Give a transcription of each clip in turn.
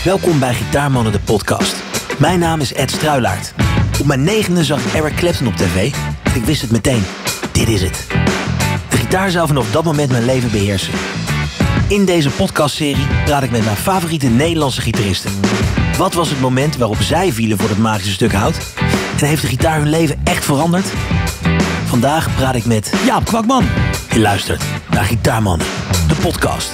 Welkom bij Gitaarmannen, de podcast. Mijn naam is Ed Struilaert. Op mijn 9e zag ik Eric Clapton op tv en ik wist het meteen. Dit is het. De gitaar zou vanaf dat moment mijn leven beheersen. In deze podcastserie praat ik met mijn favoriete Nederlandse gitaristen. Wat was het moment waarop zij vielen voor het magische stuk hout? En heeft de gitaar hun leven echt veranderd? Vandaag praat ik met Jaap Kwakman. Je luistert naar Gitaarmannen, de podcast.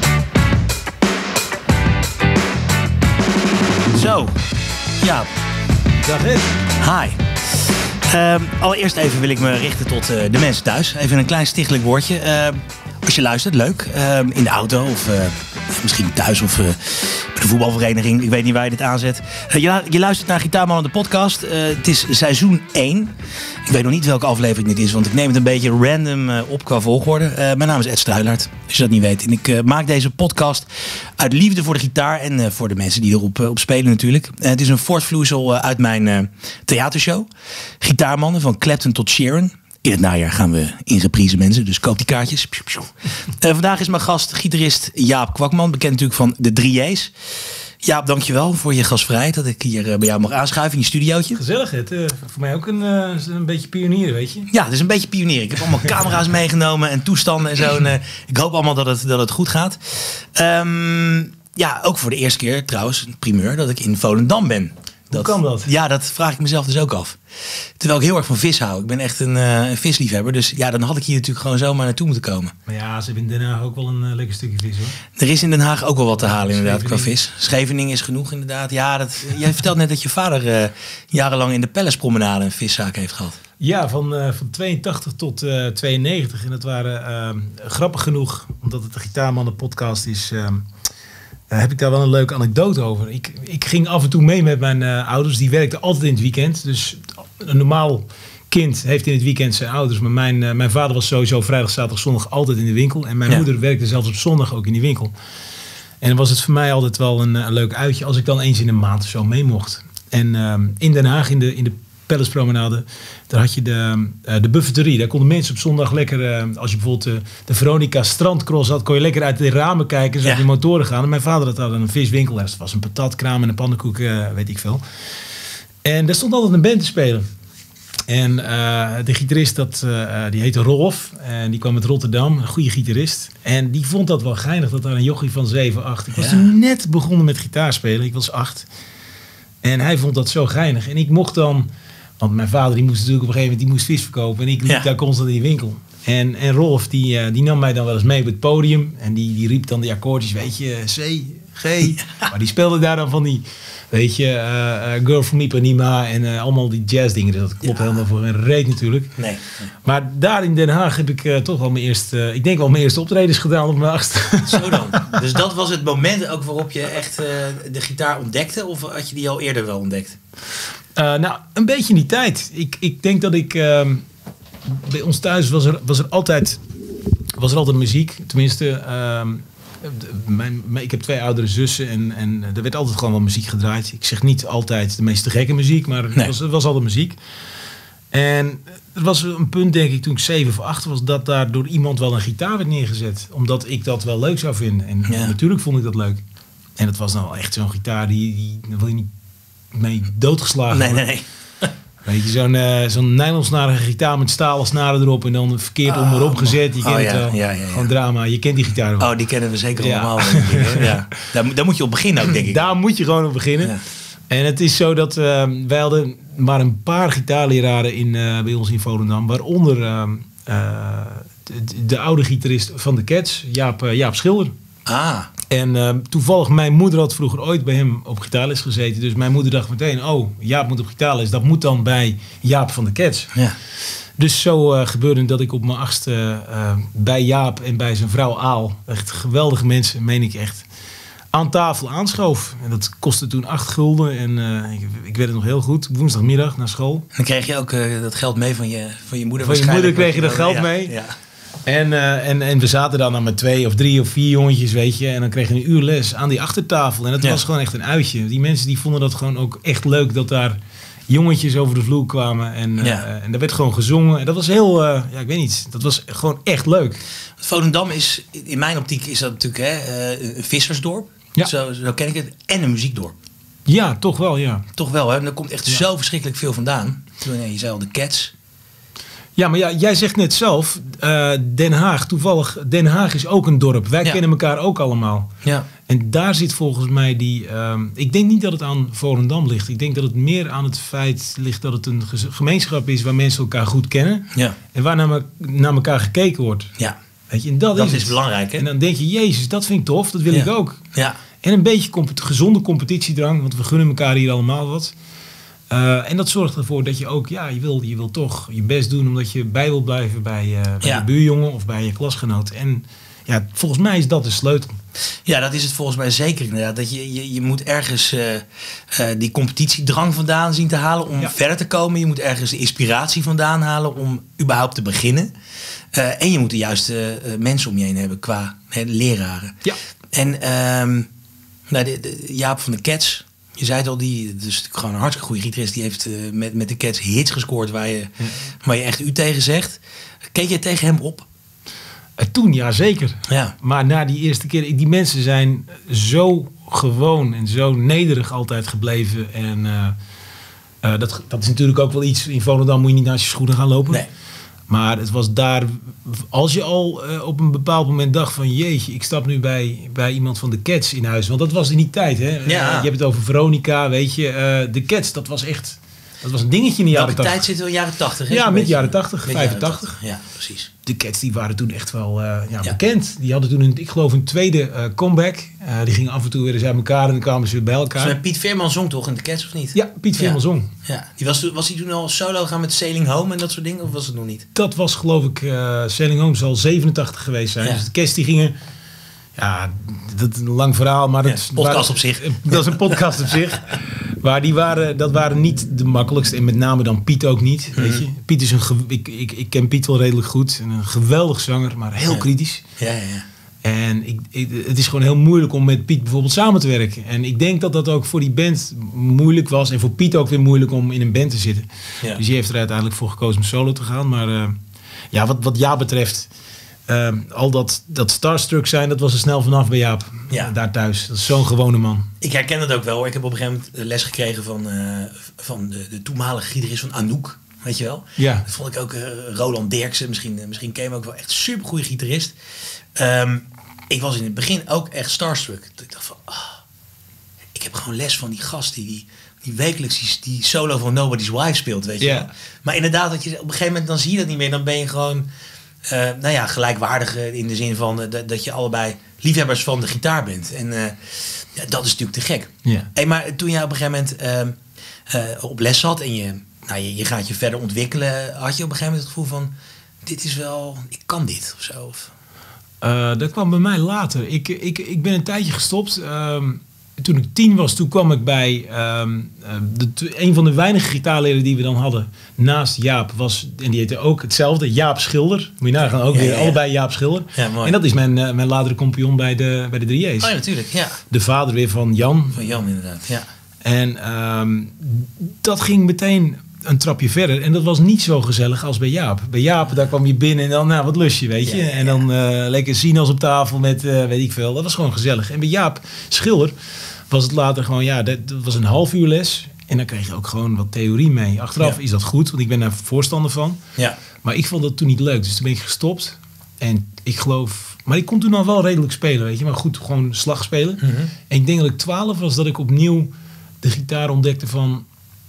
Zo, Jaap. Dag Ed. Hi. Allereerst even wil ik me richten tot de mensen thuis. Even een klein stichtelijk woordje. Als je luistert, leuk. In de auto of misschien thuis of bij de voetbalvereniging. Ik weet niet waar je dit aanzet. Je luistert naar Gitaarmannen, de podcast. Het is seizoen 1. Ik weet nog niet welke aflevering dit is, want ik neem het een beetje random op qua volgorde. Mijn naam is Ed Struilaert, als je dat niet weet. En ik maak deze podcast uit liefde voor de gitaar en voor de mensen die erop op spelen natuurlijk. Het is een voortvloeisel uit mijn theatershow. Gitaarmannen, van Clapton tot Sheeran. In het najaar gaan we in reprise, mensen, dus koop die kaartjes. Vandaag is mijn gast gitarist Jaap Kwakman, bekend natuurlijk van de 3J's. Jaap, dankjewel voor je gastvrijheid dat ik hier bij jou mag aanschuiven in je studiootje. Gezellig, het voor mij ook een beetje pionier, weet je. Ja, het is een beetje pionier. Ik heb allemaal camera's meegenomen en toestanden en zo. En, ik hoop allemaal dat het goed gaat. Ja, ook voor de eerste keer trouwens, een primeur, dat ik in Volendam ben. Hoe kan dat? Ja, dat vraag ik mezelf dus ook af. Terwijl ik heel erg van vis hou. Ik ben echt een visliefhebber. Dus ja, dan had ik hier natuurlijk gewoon zomaar naartoe moeten komen. Maar ja, ze hebben in Den Haag ook wel een lekker stukje vis, hoor. Er is in Den Haag ook wel wat te halen inderdaad qua vis. Scheveningen is genoeg inderdaad. Ja, jij vertelt net dat je vader jarenlang in de Pellespromenade een viszaak heeft gehad. Ja, van 82 tot 92. En dat waren grappig genoeg, omdat het de Gitaarmannen podcast is... heb ik daar wel een leuke anekdote over. Ik ging af en toe mee met mijn ouders. Die werkten altijd in het weekend. Dus een normaal kind heeft in het weekend zijn ouders. Maar mijn vader was sowieso vrijdag, zaterdag, zondag altijd in de winkel. En mijn moeder werkte zelfs op zondag ook in die winkel. En dan was het voor mij altijd wel een leuk uitje als ik dan eens in een maand zo mee mocht. En in Den Haag, in de Pellespromenade, daar had je de buffeterie. Daar konden mensen op zondag lekker, als je bijvoorbeeld de Veronica Strandcross had, kon je lekker uit de ramen kijken, zo die motoren gaan. En mijn vader had daar een viswinkel. Dat was een patatkraam en een pannenkoek, weet ik veel. En daar stond altijd een band te spelen. En de gitarist, die heette Rolf. En die kwam uit Rotterdam, een goede gitarist. En die vond dat wel geinig, dat daar een jochie van 7, 8... Ik was toen net begonnen met gitaarspelen, ik was 8. En hij vond dat zo geinig. En ik mocht dan... Want mijn vader die moest natuurlijk op een gegeven moment vis verkopen. En ik liep daar constant in die winkel. En Rolf die nam mij dan wel eens mee op het podium. En die riep dan die akkoordjes, weet je, C, G. Maar die speelde daar dan van die, weet je, Girl from Ipanema en allemaal die jazzdingen. Dat klopt helemaal voor een reet natuurlijk. Nee. Maar daar in Den Haag heb ik toch wel mijn eerste optredens gedaan op mijn 8e. Zo dan. Dus dat was het moment ook waarop je echt de gitaar ontdekte? Of had je die al eerder wel ontdekt? Nou, een beetje in die tijd. Ik denk dat ik... bij ons thuis was er altijd muziek. Tenminste, ik heb 2 oudere zussen en er werd altijd gewoon wel muziek gedraaid. Ik zeg niet altijd de meest gekke muziek, maar er was altijd muziek. En er was een punt, denk ik, toen ik 7 of 8 was, dat daar door iemand wel een gitaar werd neergezet. Omdat ik dat wel leuk zou vinden. En natuurlijk vond ik dat leuk. En het was nou echt zo'n gitaar die wil je niet mee doodgeslagen. Nee. Weet je, zo'n nylonsnarige gitaar met stalen snaren erop en dan verkeerd onderop gezet. Je kent het wel. Gewoon drama. Je kent die gitaar wel. Oh, die kennen we zeker allemaal. Ja. Daar moet je op beginnen ook, denk ik. Daar moet je gewoon op beginnen. Ja. En het is zo dat wij hadden maar een paar gitaarleraren bij ons in Volendam. Waaronder de oude gitarist van de Cats, Jaap Schilder. Ah. En toevallig, mijn moeder had vroeger ooit bij hem op gitaarles gezeten. Dus mijn moeder dacht meteen, Jaap moet op gitaarles. Dat moet dan bij Jaap van de Cats. Ja. Dus zo gebeurde dat ik op mijn 8e bij Jaap en bij zijn vrouw Aal, echt geweldige mensen, meen ik echt, aan tafel aanschoof. En dat kostte toen 8 gulden. En ik weet het nog heel goed. Woensdagmiddag naar school. En dan kreeg je ook dat geld mee van je moeder? Van je moeder kreeg je dat geld mee. Ja. En we zaten dan met 2 of 3 of 4 jongetjes, weet je. En dan kreeg je een uur les aan die achtertafel. En dat was gewoon echt een uitje. Die mensen die vonden dat gewoon ook echt leuk, dat daar jongetjes over de vloer kwamen. En daar werd gewoon gezongen. En dat was heel, ik weet niet. Dat was gewoon echt leuk. Volendam is, in mijn optiek is dat natuurlijk een vissersdorp. Ja. Zo ken ik het. En een muziekdorp. Ja, toch wel, ja. Toch wel, hè? Er komt echt zo verschrikkelijk veel vandaan. Je zei al de Cats. Ja, maar ja, jij zegt net zelf, Den Haag, toevallig, Den Haag is ook een dorp. Wij kennen elkaar ook allemaal. Ja. En daar zit volgens mij ik denk niet dat het aan Volendam ligt. Ik denk dat het meer aan het feit ligt dat het een gemeenschap is waar mensen elkaar goed kennen. Ja. En waar naar elkaar gekeken wordt. Ja. Weet je, en dat is belangrijk, hè? En dan denk je, jezus, dat vind ik tof, dat wil ik ook. Ja. En een beetje gezonde competitiedrang, want we gunnen elkaar hier allemaal wat. En dat zorgt ervoor dat je ook, je wil toch je best doen omdat je bij wil blijven bij je buurjongen of bij je klasgenoot. En ja, volgens mij is dat de sleutel. Ja, dat is het volgens mij zeker inderdaad. Dat je moet ergens die competitiedrang vandaan zien te halen om verder te komen. Je moet ergens de inspiratie vandaan halen om überhaupt te beginnen. En je moet de juiste mensen om je heen hebben qua leraren. Ja. En Jaap van de Cats, je zei het al, die is gewoon een hartstikke goede gitarist. Die heeft met de Cats hits gescoord waar je echt u tegen zegt. Keek je tegen hem op? Toen ja, zeker. Ja. Maar na die eerste keer, die mensen zijn zo gewoon en zo nederig altijd gebleven. En dat is natuurlijk ook wel iets. In Volendam moet je niet naast je schoenen gaan lopen. Nee. Maar het was daar, als je al op een bepaald moment dacht van jeetje, ik stap nu bij iemand van de Cats in huis. Want dat was in die tijd, hè. Ja. Je hebt het over Veronica, weet je. De Cats, dat was echt, dat was een dingetje in de jaren 80. Welke tijd zitten we in de jaren 80? Hè? Ja, mid jaren 80, 85. Ja, precies. De Cats die waren toen echt wel bekend. Die hadden toen, ik geloof, een tweede comeback. Die gingen af en toe weer eens uit elkaar en dan kwamen ze weer bij elkaar. Dus Piet Veerman zong toch in de Cats of niet? Ja, Piet Veerman zong. Ja. Was hij toen al solo gaan met Sailing Home en dat soort dingen? Of was het nog niet? Dat was geloof ik, Sailing Home zal 87 geweest zijn. Ja. Dus de Cats die gingen... Ja, dat is een lang verhaal, maar dat podcast op zich. Dat is een podcast op zich. Maar dat waren niet de makkelijkste. En met name dan Piet ook niet. Mm-hmm. Weet je? Piet is ik ken Piet wel redelijk goed. En een geweldig zanger, maar heel kritisch. Ja. En het is gewoon heel moeilijk om met Piet bijvoorbeeld samen te werken. En ik denk dat dat ook voor die band moeilijk was. En voor Piet ook weer moeilijk om in een band te zitten. Ja. Dus die heeft er uiteindelijk voor gekozen om solo te gaan. Maar wat Jaap betreft... al dat starstruck zijn, dat was er snel vanaf bij Jaap. Ja. Daar thuis. Dat is zo'n gewone man. Ik herken dat ook wel. Ik heb op een gegeven moment les gekregen van de toenmalige gitarist van Anouk. Weet je wel? Ja. Dat vond ik ook Roland Derksen. Misschien ken je hem ook wel. Echt super goede gitarist. Ik was in het begin ook echt starstruck. Ik dacht van... ik heb gewoon les van die gast die wekelijks die solo van Nobody's Wife speelt. Weet je wel? Maar inderdaad, dat je op een gegeven moment dan zie je dat niet meer. Dan ben je gewoon... gelijkwaardig in de zin van dat je allebei liefhebbers van de gitaar bent. En dat is natuurlijk te gek. Ja. Hey, maar toen jij op een gegeven moment op les zat en je gaat je verder ontwikkelen, had je op een gegeven moment het gevoel van, dit is wel, ik kan dit of zo? Of? Dat kwam bij mij later. Ik ben een tijdje gestopt. Toen ik 10 was, toen kwam ik bij een van de weinige gitaarleren die we dan hadden. Naast Jaap was, en die heette ook hetzelfde, Jaap Schilder. Moet je nagaan, ook weer allebei Jaap Schilder. Ja, mooi. En dat is mijn latere compagnon bij de 3J's. Oh ja, natuurlijk, ja. De vader weer van Jan. Van Jan, inderdaad, ja. En dat ging meteen een trapje verder. En dat was niet zo gezellig als bij Jaap. Bij Jaap, daar kwam je binnen en dan, wat lust je, weet je. Ja. En dan lekker sinaas op tafel met, weet ik veel. Dat was gewoon gezellig. En bij Jaap Schilder was het later gewoon, dat was een half uur les. En dan kreeg je ook gewoon wat theorie mee. Achteraf is dat goed, want ik ben daar voorstander van. Ja. Maar ik vond dat toen niet leuk. Dus toen ben ik gestopt. En ik geloof... Maar ik kon toen al wel redelijk spelen, weet je. Maar goed, gewoon slag spelen. Mm-hmm. En ik denk dat ik 12 was, dat ik opnieuw de gitaar ontdekte van...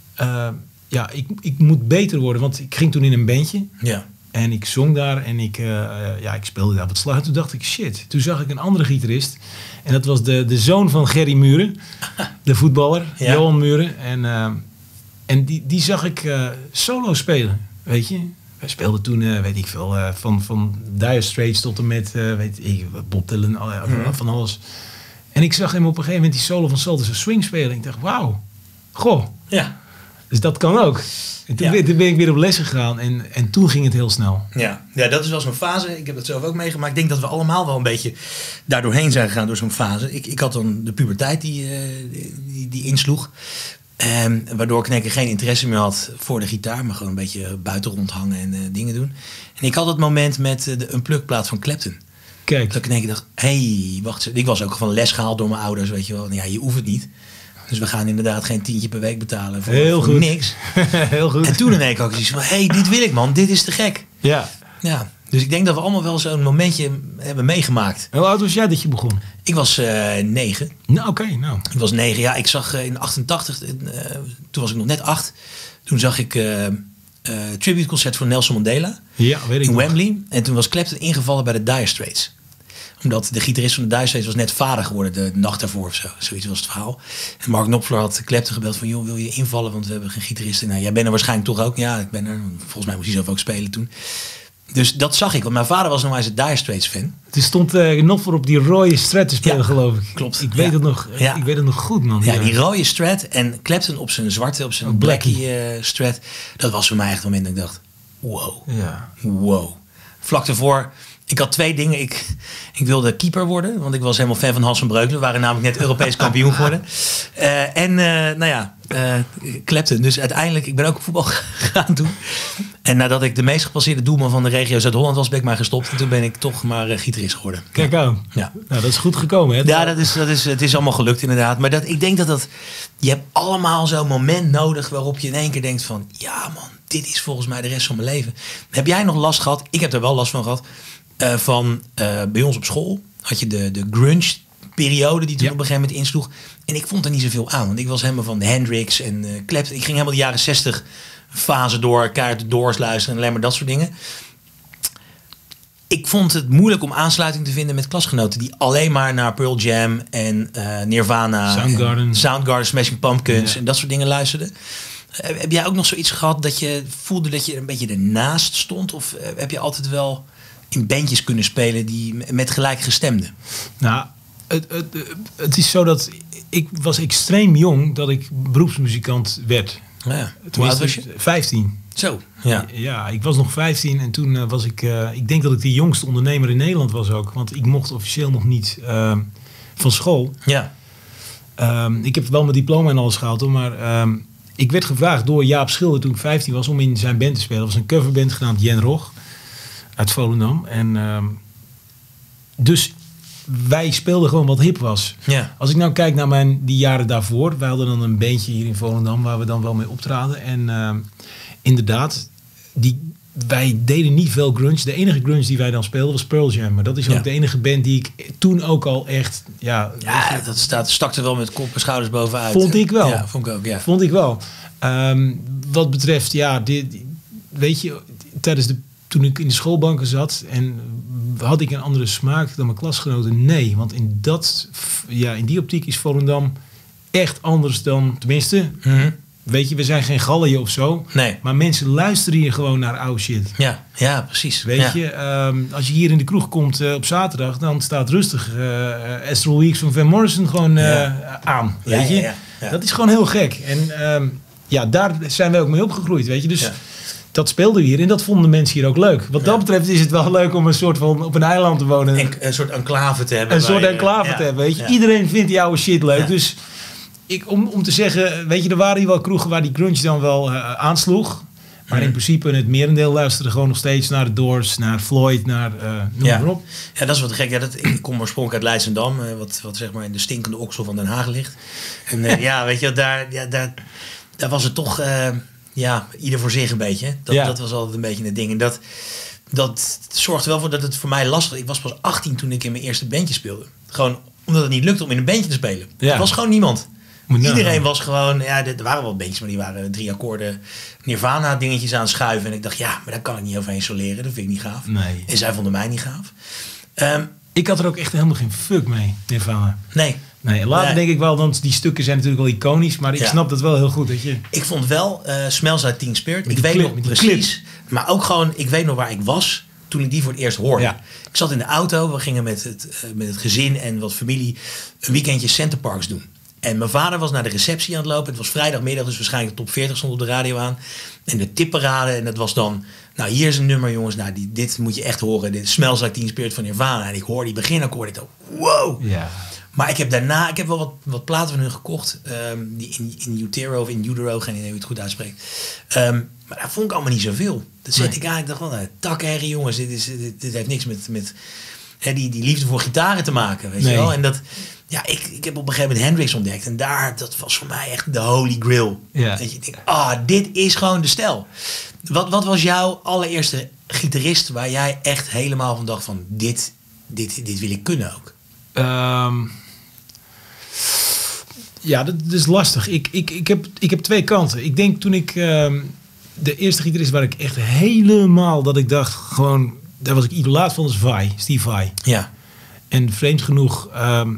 ik moet beter worden. Want ik ging toen in een bandje. Ja. En ik zong daar en ik speelde daar wat slag. En toen dacht ik, shit. Toen zag ik een andere gitarist. En dat was de zoon van Gerry Muren. De voetballer, Johan Muren. En die zag ik solo spelen, weet je. Wij speelden toen, weet ik veel, van Dire Straits tot en met, Bob Dylan, van alles. En ik zag hem op een gegeven moment die solo van Sultans of Swing spelen. En ik dacht, wauw, goh. Ja. Dus dat kan ook. En toen ben ik weer op les gegaan en toen ging het heel snel. Ja, dat is wel zo'n fase. Ik heb dat zelf ook meegemaakt. Ik denk dat we allemaal wel een beetje daardoorheen zijn gegaan door zo'n fase. Ik had dan de puberteit die insloeg. Waardoor ik geen interesse meer had voor de gitaar. Maar gewoon een beetje buiten rondhangen en dingen doen. En ik had het moment met de Unplugged plaat van Clapton. Kijk. Dat ik in één keer dacht, hey, wacht eens. Ik was ook van les gehaald door mijn ouders, weet je wel. Ja, je hoeft het niet. Dus we gaan inderdaad geen $10 per week betalen voor niks. Heel goed. En toen in één keer ook zoiets van, hey, dit wil ik man, dit is te gek. Ja. Ja, dus ik denk dat we allemaal wel zo'n momentje hebben meegemaakt. Hoe oud was jij dat je begon? Ik was 9. Nou, oké, nou. Ik was 9, ja. Ik zag in 88, toen was ik nog net 8. Toen zag ik tributeconcert voor Nelson Mandela. Ja, weet ik in nog. Wembley. En toen was Clapton ingevallen bij de Dire Straits. Omdat de gitarist van de Dire Straits was net vader geworden de nacht daarvoor of zo. Zoiets was het verhaal. En Mark Knopfler had Clapton gebeld van, joh, wil je invallen? Want we hebben geen gitarist. Nou, jij bent er waarschijnlijk toch ook. Ja, ik ben er. Volgens mij moest hij zelf ook spelen toen. Dus dat zag ik. Want mijn vader was nog maar eens een Dire Straits fan. Er stond Knopfler op die rode Strat te spelen, geloof ik. Klopt. Ik weet het nog. Ja. Ik weet het nog goed, man. Ja, die rode Strat en Clapton op zijn zwarte, op zijn blackie Strat. Dat was voor mij echt het moment dat ik dacht, wow. Ja. Wow. Vlak daarvoor, ik had 2 dingen. Ik wilde keeper worden, want ik was helemaal fan van Hans van Breukelen. We waren namelijk net Europees kampioen geworden. Clapton. Dus uiteindelijk, ik ben ook voetbal gaan doen. En nadat ik de meest gepasseerde doelman van de regio Zuid-Holland was, ben ik maar gestopt. En toen ben ik toch maar gitarist geworden. Kijk aan. Ja. Nou, dat is goed gekomen, hè? Ja, het is allemaal gelukt inderdaad. Maar ik denk dat je hebt allemaal zo'n moment nodig waarop je in één keer denkt van, ja man, dit is volgens mij de rest van mijn leven. Heb jij nog last gehad? Ik heb er wel last van gehad. Bij ons op school had je de grunge periode die toen op een gegeven moment insloeg. En ik vond er niet zoveel aan. Want ik was helemaal van Hendrix en Clapton. Ik ging helemaal de jaren 60 fase door. Kaart de Doors luisteren en alleen maar dat soort dingen. Ik vond het moeilijk om aansluiting te vinden met klasgenoten die alleen maar naar Pearl Jam en Nirvana, Soundgarden, Smashing Pumpkins en dat soort dingen luisterden. Heb jij ook nog zoiets gehad dat je voelde dat je een beetje ernaast stond? Of heb je altijd wel in bandjes kunnen spelen die met gelijkgestemden? Nou, het is zo dat ik was extreem jong dat ik beroepsmuzikant werd. Ja. Hoe oud was je? 15. Zo, ja. Ja, ik was nog 15 en toen was ik... ik denk dat ik de jongste ondernemer in Nederland was ook. Want ik mocht officieel nog niet van school. Ja. Ik heb wel mijn diploma en alles gehaald hoor, maar... ik werd gevraagd door Jaap Schilder toen ik 15 was om in zijn band te spelen. Dat was een coverband genaamd Jen Rog uit Volendam. En dus wij speelden gewoon wat hip was. Ja. Als ik nou kijk naar die jaren daarvoor. Wij hadden dan een bandje hier in Volendam waar we dan wel mee optraden. En inderdaad, wij deden niet veel grunge. De enige grunge die wij dan speelden was Pearl Jam. Maar dat is ook de enige band die ik toen ook al echt... Ja, dat stak er wel met kop en schouders bovenuit. Vond ik wel. Ja, vond ik ook, ja. Vond ik wel. Wat betreft, weet je, toen ik in de schoolbanken zat en had ik een andere smaak dan mijn klasgenoten? Nee, want in die optiek is Volendam echt anders dan, tenminste... Weet je, we zijn geen gallen of zo. Nee. Maar mensen luisteren hier gewoon naar oude shit. Ja, precies. Weet je, als je hier in de kroeg komt op zaterdag, dan staat rustig Astral Weeks van Van Morrison gewoon aan. Weet je? Ja. Dat is gewoon heel gek. En daar zijn wij ook mee opgegroeid, weet je. Dus dat speelde hier en dat vonden mensen hier ook leuk. Wat dat betreft is het wel leuk om een soort van op een eiland te wonen. En een soort enclave te hebben. Een soort enclave te hebben, weet je. Ja. Iedereen vindt die oude shit leuk, dus... Om te zeggen, weet je, er waren hier wel kroegen waar die grunge dan wel aansloeg. Maar in principe het merendeel luisterde gewoon nog steeds naar de Doors, naar Floyd, naar noem maar op. Ja, dat is wat gek. Ik kom oorspronkelijk uit Leidschendam, wat zeg maar in de stinkende oksel van Den Haag ligt. En weet je, daar was het toch, ieder voor zich een beetje. Dat was altijd een beetje het ding. En dat zorgde wel voor dat het voor mij lastig was. Ik was pas 18 toen ik in mijn eerste bandje speelde. Gewoon omdat het niet lukte om in een bandje te spelen. Ja. Er was gewoon niemand. Iedereen was gewoon, er waren wel bandjes, maar die waren 3 akkoorden Nirvana dingetjes aan het schuiven. En ik dacht, maar daar kan ik niet overheen soleren. Dat vind ik niet gaaf. Nee. En zij vonden mij niet gaaf. Ik had er ook echt helemaal geen fuck mee, Nirvana. Nee. Later denk ik wel, want die stukken zijn natuurlijk wel iconisch. Maar ik snap dat wel heel goed. Dat je... Ik vond wel Smells Like Teen Spirit. Ik weet nog precies. Maar ook gewoon, ik weet nog waar ik was toen ik die voor het eerst hoorde. Ja. Ik zat in de auto. We gingen met het gezin en wat familie een weekendje Center Parks doen. En mijn vader was naar de receptie aan het lopen. Het was vrijdagmiddag, dus waarschijnlijk de top 40 stond op de radio aan. En de tipparade. En dat was dan, nou hier is een nummer jongens. Nou dit moet je echt horen. Dit Smells Like Teen Spirit van Nirvana. En ik hoor die beginakkoord. Ik dacht, wow. Ja. Maar ik heb wel wat platen van hun gekocht. Die in Utero of in Utero, geen idee hoe je het goed uitspreekt. Maar daar vond ik allemaal niet zoveel. Dat zette ik aan. Ik dacht, takherrie jongens. Dit heeft niks die liefde voor gitaren te maken, weet je wel. En dat, ik heb op een gegeven moment Hendrix ontdekt. En dat was voor mij echt de holy grail. Ja. Dat je denkt, dit is gewoon de stijl. Wat was jouw allereerste gitarist waar jij echt helemaal van dacht van, dit wil ik kunnen ook? Dat is lastig. Ik heb twee kanten. Ik denk toen ik de eerste gitarist waar ik echt helemaal dat ik dacht gewoon, daar was ik idolaat van, was Steve Vai. Ja. En vreemd genoeg,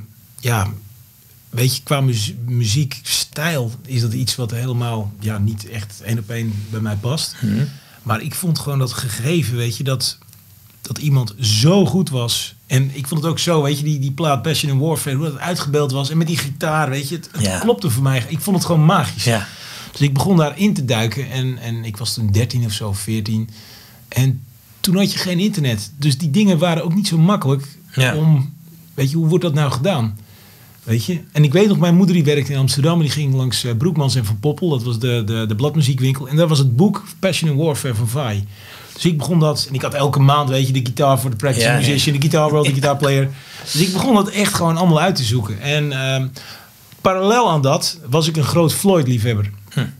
weet je, qua muziekstijl is dat iets wat helemaal niet echt 1 op 1 bij mij past. Mm-hmm. Maar ik vond gewoon dat gegeven, weet je, dat iemand zo goed was. En ik vond het ook zo, weet je, die plaat Passion and Warfare, hoe dat uitgebeeld was. En met die gitaar, weet je, het klopte voor mij. Ik vond het gewoon magisch. Ja. Dus ik begon daarin te duiken. En ik was toen 13 of zo, 14. En toen had je geen internet. Dus die dingen waren ook niet zo makkelijk om, weet je, hoe wordt dat nou gedaan? Weet je? En ik weet nog, mijn moeder die werkte in Amsterdam en die ging langs Broekmans en Van Poppel. Dat was de bladmuziekwinkel. En daar was het boek Passion and Warfare van Vai. Dus ik begon dat, en ik had elke maand, weet je, de gitaar voor de practice musician, de guitar world, de guitarplayer. Dus ik begon dat echt gewoon allemaal uit te zoeken. En parallel aan dat was ik een groot Floyd-liefhebber.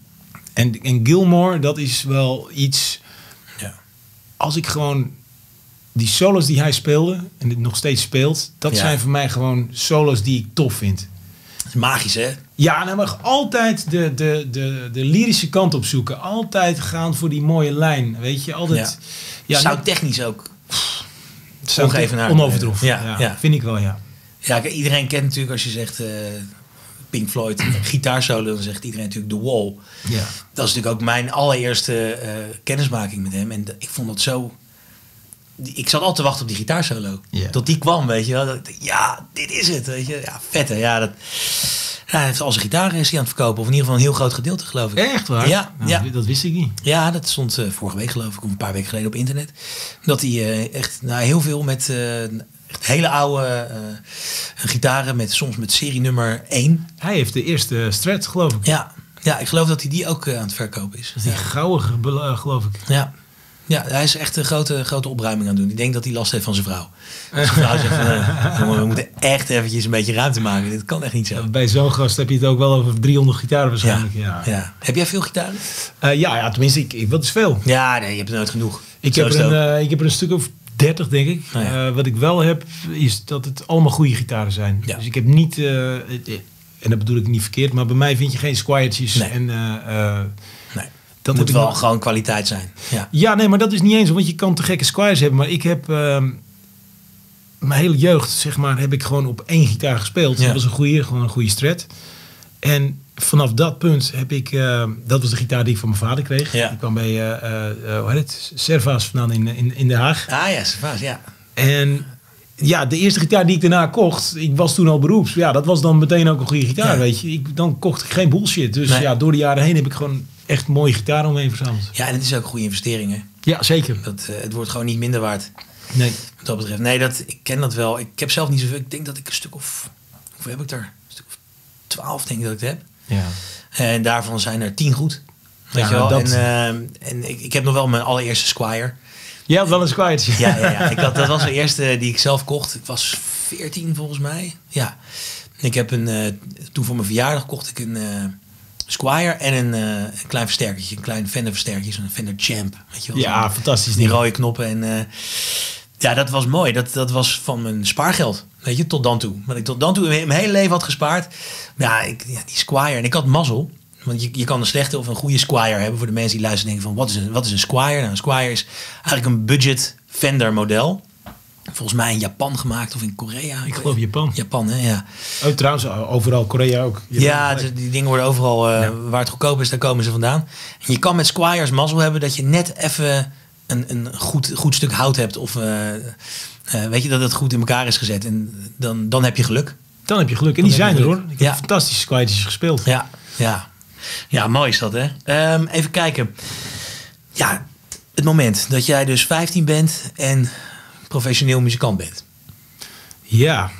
En Gilmour, dat is wel iets, als ik gewoon die solos die hij speelde, en dit nog steeds speelt, dat zijn voor mij gewoon solos die ik tof vind. Dat is magisch, hè? Ja, nou, maar altijd de lyrische kant op zoeken. Altijd gaan voor die mooie lijn, weet je. Altijd. Zou technisch ook. Onovertroffen. Ja, vind ik wel, ja. Ja, iedereen kent natuurlijk, als je zegt Pink Floyd, gitaarsolo, dan zegt iedereen natuurlijk The Wall. Ja. Dat is natuurlijk ook mijn allereerste kennismaking met hem. En ik vond dat zo. Ik zat altijd te wachten op die gitaarsolo. Yeah. Tot die kwam, weet je wel. Dit is het, weet je. Ja, vet hè. Ja, hij heeft al zijn gitaar is hij aan het verkopen. Of in ieder geval een heel groot gedeelte, geloof ik. Echt waar? Ja. Dat wist ik niet. Ja, dat stond vorige week, geloof ik, of een paar weken geleden op internet. Dat hij echt heel veel met echt hele oude gitaren, soms met serienummer 1. Hij heeft de eerste Strat, geloof ik. Ja, ik geloof dat hij die ook aan het verkopen is. Dat is die gouden, geloof ik. Ja, hij is echt een grote opruiming aan het doen. Ik denk dat hij last heeft van zijn vrouw. Zijn vrouw zegt van, we moeten echt eventjes een beetje ruimte maken. Dit kan echt niet zo. Bij zo'n gast heb je het ook wel over 300 gitaren waarschijnlijk. Ja. Heb jij veel gitaren? Tenminste, wat is veel. Ja, nee, je hebt er nooit genoeg. Ik heb er een stuk of 30, denk ik. Oh ja. Wat ik wel heb, is dat het allemaal goede gitaren zijn. Ja. Dus ik heb niet, en dat bedoel ik niet verkeerd, maar bij mij vind je geen Squire'tjes. Nee. Nee. Dat moet wel gewoon kwaliteit zijn. Ja, nee, maar dat is niet eens, want je kan te gekke Squires hebben. Maar ik heb mijn hele jeugd, zeg maar, heb ik gewoon op 1 gitaar gespeeld. Ja. Dat was gewoon een goede Strat. En vanaf dat punt heb ik, dat was de gitaar die ik van mijn vader kreeg. Ja. Ik kwam bij, hoe heet het? Servaas vandaan in Den Haag. Ah ja, Servaas, ja. En ja, de eerste gitaar die ik daarna kocht, ik was toen al beroeps. Ja, dat was dan meteen ook een goede gitaar, weet je. Dan kocht ik geen bullshit. Dus door de jaren heen heb ik gewoon echt mooie gitaar omheen verzameld. Ja, en het is ook een goede investering, hè? Ja, zeker. Het wordt gewoon niet minder waard. Nee. Wat dat betreft. Nee, ik ken dat wel. Ik heb zelf niet zoveel. Ik denk dat ik een stuk of... Hoeveel heb ik er? Een stuk of 12 denk ik dat ik het heb. Ja. En daarvan zijn er 10 goed. Weet je wel? Dat... En ik heb nog wel mijn allereerste Squier. Je had wel een Squier. Ja. Dat was de eerste die ik zelf kocht. Ik was 14 volgens mij. Ja. En ik heb toen voor mijn verjaardag kocht ik een Squier en een klein versterkertje. Een klein Fender versterkertje. Zo'n Fender Champ. Weet je wel? Ja, fantastisch. Die rode knoppen. En dat was mooi. Dat was van mijn spaargeld. Weet je, tot dan toe. Wat ik tot dan toe mijn hele leven had gespaard. Maar die Squier. En ik had mazzel. Want je kan een slechte of een goede Squier hebben. Voor de mensen die luisteren denken van wat is een Squier? Nou, een Squier is eigenlijk een budget Fender model. Volgens mij in Japan gemaakt of in Korea. Ik geloof Japan. Japan, hè, ja. Oh, trouwens, overal Korea ook. Die dingen worden overal, waar het goedkoop is, daar komen ze vandaan. En je kan met Squiers mazzel hebben dat je net even een goed stuk hout hebt. Of weet je, dat het goed in elkaar is gezet. En dan heb je geluk. Dan heb je geluk. En die zijn er, hoor. Ik heb fantastische Squiers gespeeld. Ja, mooi is dat, hè. Even kijken. Ja, het moment dat jij dus 15 bent en professioneel muzikant bent. Ja,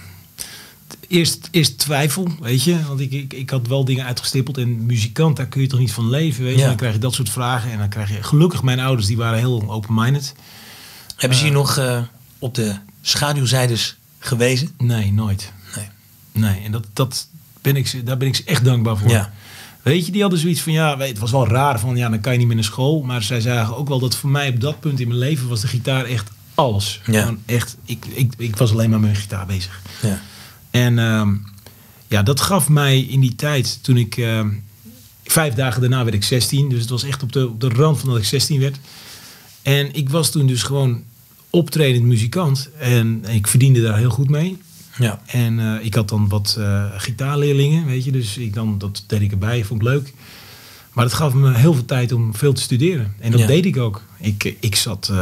eerst twijfel, weet je. Want ik had wel dingen uitgestippeld. En muzikant, daar kun je toch niet van leven, weet je. Dan krijg je dat soort vragen. En dan krijg je... Gelukkig, mijn ouders, die waren heel open-minded. Hebben ze je nog op de schaduwzijdes gewezen? Nee, nooit. Nee, en daar ben ik ze echt dankbaar voor. Ja. Weet je, die hadden zoiets van, het was wel raar van, dan kan je niet meer naar school. Maar zij zagen ook wel dat voor mij op dat punt in mijn leven was de gitaar echt alles. Ja. Gewoon echt, ik was alleen maar met mijn gitaar bezig. Ja. En dat gaf mij in die tijd, toen ik 5 dagen daarna werd ik 16. Dus het was echt op de rand van dat ik 16 werd. En ik was toen dus gewoon optredend muzikant. En ik verdiende daar heel goed mee. Ja. En ik had dan wat gitaarleerlingen, weet je. Dus dat deed ik erbij, vond ik leuk. Maar dat gaf me heel veel tijd om veel te studeren. En dat deed ik ook. Ik zat...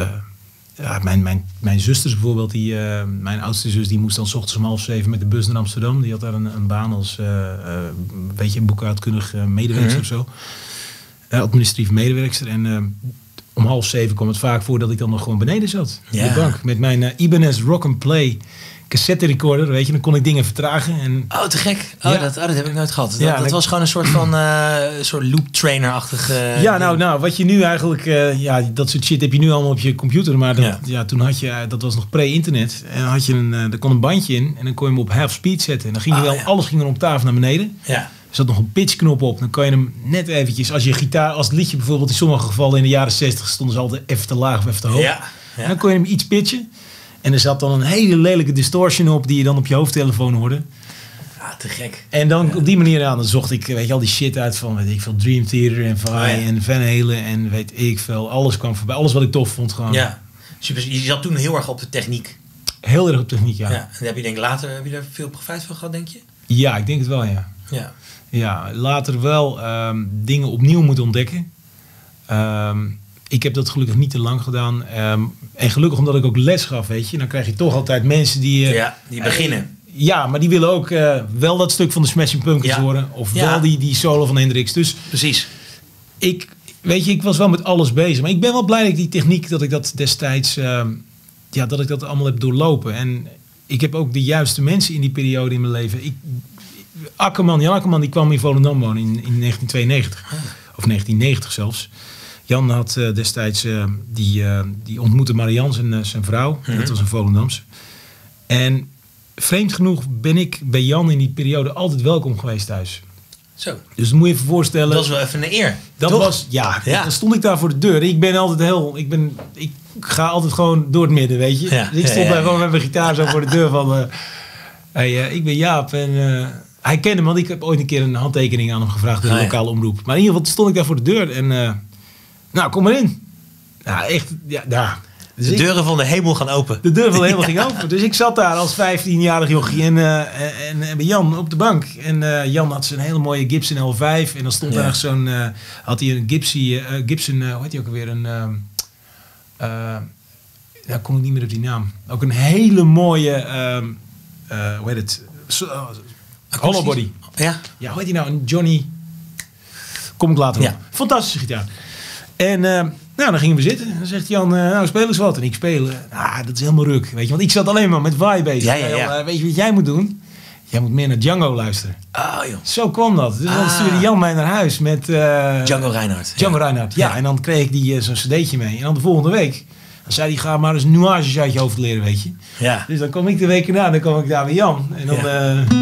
mijn zusters bijvoorbeeld, mijn oudste zus, die moest dan 's ochtends om 6:30 met de bus naar Amsterdam. Die had daar een baan als een boekhoudkundig medewerker of zo. Administratief medewerker. En om 6:30 kwam het vaak voor dat ik dan nog gewoon beneden zat. Ja. Op de bank. Met mijn Ibanez Rock and Play cassette recorder, weet je. Dan kon ik dingen vertragen. En Oh, te gek. Dat heb ik nooit gehad. Ja, dat was gewoon een soort van soort loop trainer-achtig... nou, wat je nu eigenlijk... dat soort shit heb je nu allemaal op je computer. Maar toen had je... Dat was nog pre-internet. En dan had je er kon een bandje in. En dan kon je hem op half speed zetten. En dan ging alles ging er op tafel naar beneden. Ja. Er zat nog een pitchknop op. Dan kan je hem net eventjes... Als je gitaar... Als het liedje bijvoorbeeld in sommige gevallen in de jaren 60... stonden ze altijd even te laag of even te hoog. Ja. En dan kon je hem iets pitchen. En er zat dan een hele lelijke distortion op... die je dan op je hoofdtelefoon hoorde. Te gek. En dan op die manier dan zocht ik, weet je, al die shit uit van, weet ik veel, Dream Theater en Vai en Van Halen en weet ik veel. Alles kwam voorbij. Alles wat ik tof vond gewoon. Ja. Super. Je zat toen heel erg op de techniek. Heel erg op techniek, ja. En heb je later er veel profijt van gehad, denk je? Ja, ik denk het wel, ja. Ja. Ja, later wel dingen opnieuw moeten ontdekken. Ik heb dat gelukkig niet te lang gedaan. En gelukkig omdat ik ook les gaf, weet je. Dan krijg je toch altijd mensen die... die beginnen. Ja, maar die willen ook wel dat stuk van de Smashing Pumpkins horen. Of wel die solo van Hendrix. Dus precies. Ik was wel met alles bezig. Maar ik ben wel blij dat ik die techniek, dat ik dat destijds... dat ik dat allemaal heb doorlopen. En ik heb ook de juiste mensen in die periode in mijn leven. Jan Akkerman, die kwam in Volendam wonen in 1992. Of 1990 zelfs. Jan had destijds... die ontmoette Marianne, zijn vrouw. Dat was een Volendamse. En... vreemd genoeg ben ik bij Jan in die periode altijd welkom geweest thuis. Zo. Dus dat moet je even voorstellen. Dat was wel even een eer. Dat toch? was, dan stond ik daar voor de deur. Ik ben altijd ik ga altijd gewoon door het midden, weet je. Ja. Dus ik stond daar gewoon met mijn gitaar zo voor de deur van... ik ben Jaap en... hij kende me, want ik heb ooit een keer een handtekening aan hem gevraagd door de lokale omroep. Maar in ieder geval stond ik daar voor de deur en... kom maar in. Nou, echt, daar... Dus de deuren van de hemel gaan open. De deur van de hemel ging open. Dus ik zat daar als 15-jarig jochie en bij Jan op de bank. En Jan had zijn hele mooie Gibson L5. En dan stond daar zo'n... had hij een Gibson... hoe heet hij ook alweer? Daar kom ik niet meer op die naam. Ook een hele mooie... hoe heet het? Hollow body. Ja. Ja, hoe heet hij nou? Een Johnny... Kom ik later op. Fantastische gitaar. En... dan gingen we zitten. Dan zegt Jan, speel eens wat. En ik speel. Dat is helemaal ruk. Weet je? Want ik zat alleen maar met Vai bezig. Ja. Weet je wat jij moet doen? Jij moet meer naar Django luisteren. Oh, joh. Zo kwam dat. Dus dan stuurde Jan mij naar huis met... Django Reinhardt. Django Reinhardt, ja. En dan kreeg ik zo'n cd'tje mee. En dan de volgende week... Dan zei hij, ga maar eens nuances uit je hoofd leren, weet je. Ja. Dus dan kom ik de week erna. Dan kom ik daar bij Jan. En dan...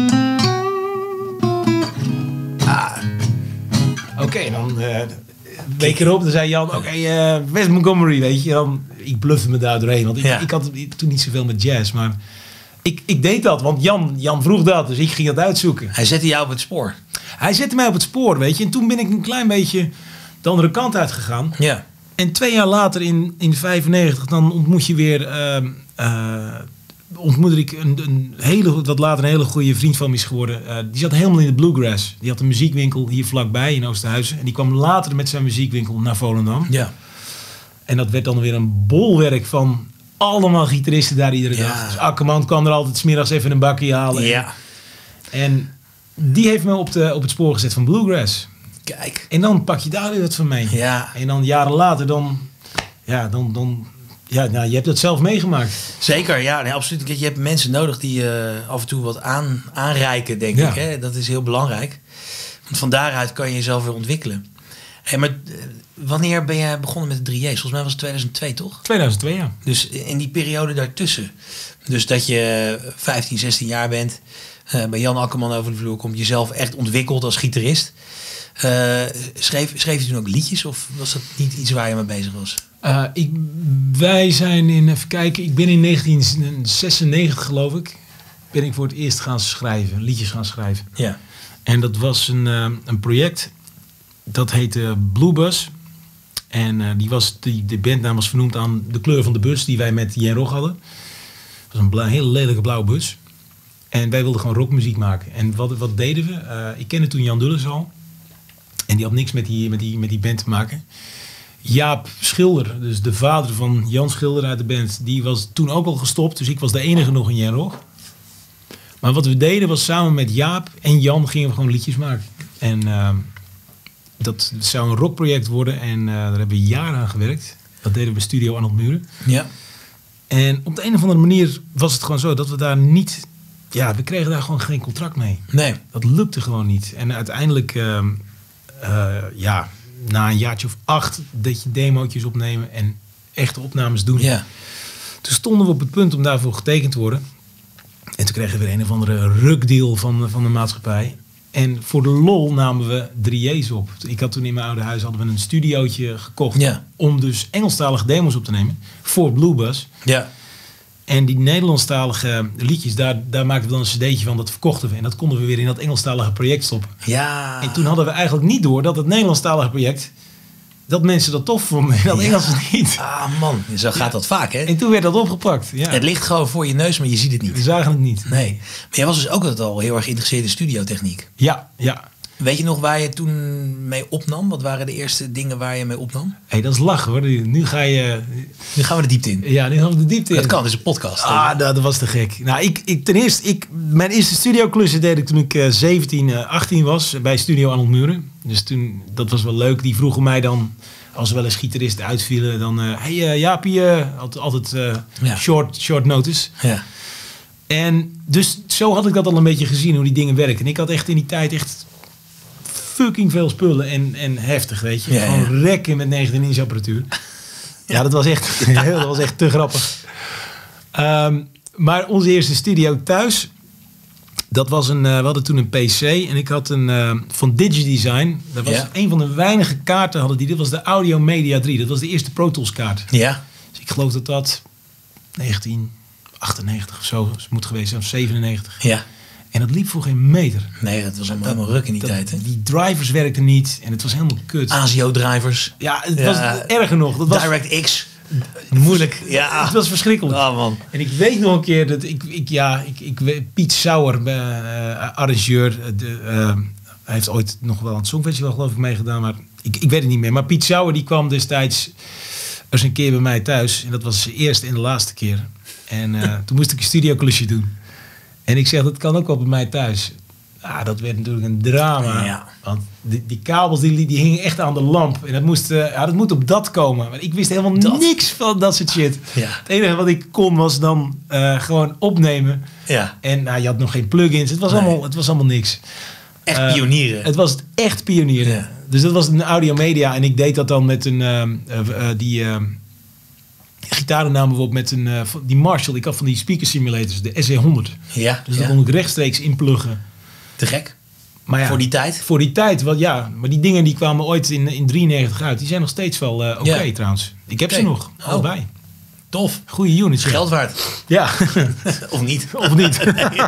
Oké, dan... week erop, dan zei Jan, Wes Montgomery, weet je. Dan, ik bluffde me daar doorheen, want ik had toen niet zoveel met jazz, maar ik deed dat, want Jan vroeg dat, dus ik ging dat uitzoeken. Hij zette jou op het spoor. Hij zette mij op het spoor, weet je. En toen ben ik een klein beetje de andere kant uitgegaan. Ja. En 2 jaar later, in 1995, dan ontmoet je weer... ontmoette ik wat later een hele goede vriend van me is geworden. Die zat helemaal in de bluegrass. Die had een muziekwinkel hier vlakbij in Oosterhuizen. En die kwam later met zijn muziekwinkel naar Volendam. Ja. En dat werd dan weer een bolwerk van allemaal gitaristen daar iedere dag. Dus Akkerman kwam er altijd 's middags even een bakje halen. Ja. En die heeft me op het spoor gezet van bluegrass. Kijk. En dan pak je daar weer wat van mee. Ja. En dan jaren later je hebt dat zelf meegemaakt. Zeker, ja, nee, absoluut. Je hebt mensen nodig die af en toe wat aanreiken, denk ik. Hè? Dat is heel belangrijk. Want van daaruit kan je jezelf weer ontwikkelen. Hey, maar wanneer ben jij begonnen met de 3J's? Volgens mij was het 2002, toch? 2002, ja. Dus in die periode daartussen. Dus dat je 15, 16 jaar bent. Bij Jan Akkerman over de vloer komt. Jezelf echt ontwikkeld als gitarist. Schreef je toen ook liedjes? Of was dat niet iets waar je mee bezig was? Wij zijn even kijken. Ik ben in 1996, geloof ik. Ben ik voor het eerst gaan schrijven. Liedjes gaan schrijven. Ja. En dat was een project. Dat heette Bluebus. En de bandnaam was vernoemd aan de kleur van de bus die wij met Jen Rog hadden. Het was een hele lelijke blauwe bus. En wij wilden gewoon rockmuziek maken. En wat deden we? Ik kende toen Jan Dulles al. En die had niks met die band te maken. Jaap Schilder, dus de vader van Jan Schilder uit de band, die was toen ook al gestopt. Dus ik was de enige nog in Jen Rog. Maar wat we deden was samen met Jaap en Jan gingen we gewoon liedjes maken. En dat zou een rockproject worden. En daar hebben we jaren aan gewerkt. Dat deden we bij Studio Arnold Muren. Ja. En op de een of andere manier was het gewoon zo dat we daar niet... Ja, we kregen daar gewoon geen contract mee. Nee. Dat lukte gewoon niet. En uiteindelijk, na een jaartje of 8... dat je demootjes opnemen en echte opnames doen. Ja. Toen stonden we op het punt om daarvoor getekend te worden. En toen kregen we weer een of andere rukdeal van de maatschappij. En voor de lol namen we 3J's op. Ik had toen in mijn oude huis hadden we een studiootje gekocht... Ja. om dus Engelstalige demos op te nemen voor Bluebus. Ja. En die Nederlandstalige liedjes, daar maakten we dan een cd'tje van, dat verkochten we. En dat konden we weer in dat Engelstalige project stoppen. Ja. En toen hadden we eigenlijk niet door dat het Nederlandstalige project, dat mensen dat tof vonden en dat Engels niet. Ah man, zo gaat dat vaak, hè? En toen werd dat opgepakt. Ja. Het ligt gewoon voor je neus, maar je ziet het niet. We zagen het niet. Nee. Maar jij was dus ook altijd al heel erg geïnteresseerd in studiotechniek. Ja. Weet je nog waar je toen mee opnam? Wat waren de eerste dingen waar je mee opnam? Hey, dat is lachen hoor. Nu gaan we de diepte in. Ja, nu gaan we de diepte in. Dat kan, het is een podcast. Dat was te gek. Nou, mijn eerste studioklussen deed ik toen ik 17, 18 was bij Studio Arnold Muren. Dus toen, dat was wel leuk. Die vroegen mij dan, als er wel eens gitaristen uitvielen, dan... Jaapie, altijd short notice. Ja. En dus zo had ik dat al een beetje gezien, hoe die dingen werken. En ik had echt in die tijd echt fucking veel spullen en heftig, weet je. Ja, gewoon rekken met 19-inch apparatuur. Ja, dat was echt, dat was echt te grappig. Maar onze eerste studio thuis, dat was we hadden toen een PC en ik had een van DigiDesign. Dat was een van de weinige kaarten hadden die. Dit was de Audio Media 3. Dat was de eerste Pro Tools kaart. Ja. Dus ik geloof dat 1998 of zo moet geweest zijn, of 97. Ja. En dat liep voor geen meter. Nee, dat was helemaal ruk in die tijd. Hè? Die drivers werkten niet en het was helemaal kut. ASIO-drivers. Ja, het was erger nog. Dat was DirectX. Moeilijk. Ja. Het was verschrikkelijk. Oh, man. En ik weet nog een keer dat Piet Sauer, arrangeur, hij heeft ooit nog wel aan het Songfestival geloof ik meegedaan, maar ik weet het niet meer. Maar Piet Sauer die kwam destijds eens een keer bij mij thuis en dat was de eerste en de laatste keer. En toen moest ik een studioklusje doen. En ik zeg, dat kan ook wel bij mij thuis. Dat werd natuurlijk een drama. Ja. Want die kabels die hingen echt aan de lamp. En dat moet op dat komen. Maar ik wist helemaal niks van dat soort shit. Ja. Het enige wat ik kon was dan gewoon opnemen. Ja. En je had nog geen plugins. Het was allemaal niks. Echt pionieren. Het was echt pionieren. Ja. Dus dat was een Audio Media. En ik deed dat dan met een... gitaren namen we op met die Marshall. Ik had van die speaker simulators, de SE100. Ja. Dus dat kon ik rechtstreeks inpluggen. Te gek. Maar ja, voor die tijd? Voor die tijd, maar die dingen die kwamen ooit in 93 uit. Die zijn nog steeds wel oké trouwens. Ik heb ze nog, allebei. Tof. Goeie units. Geld waard. Ja. Of niet. Of niet.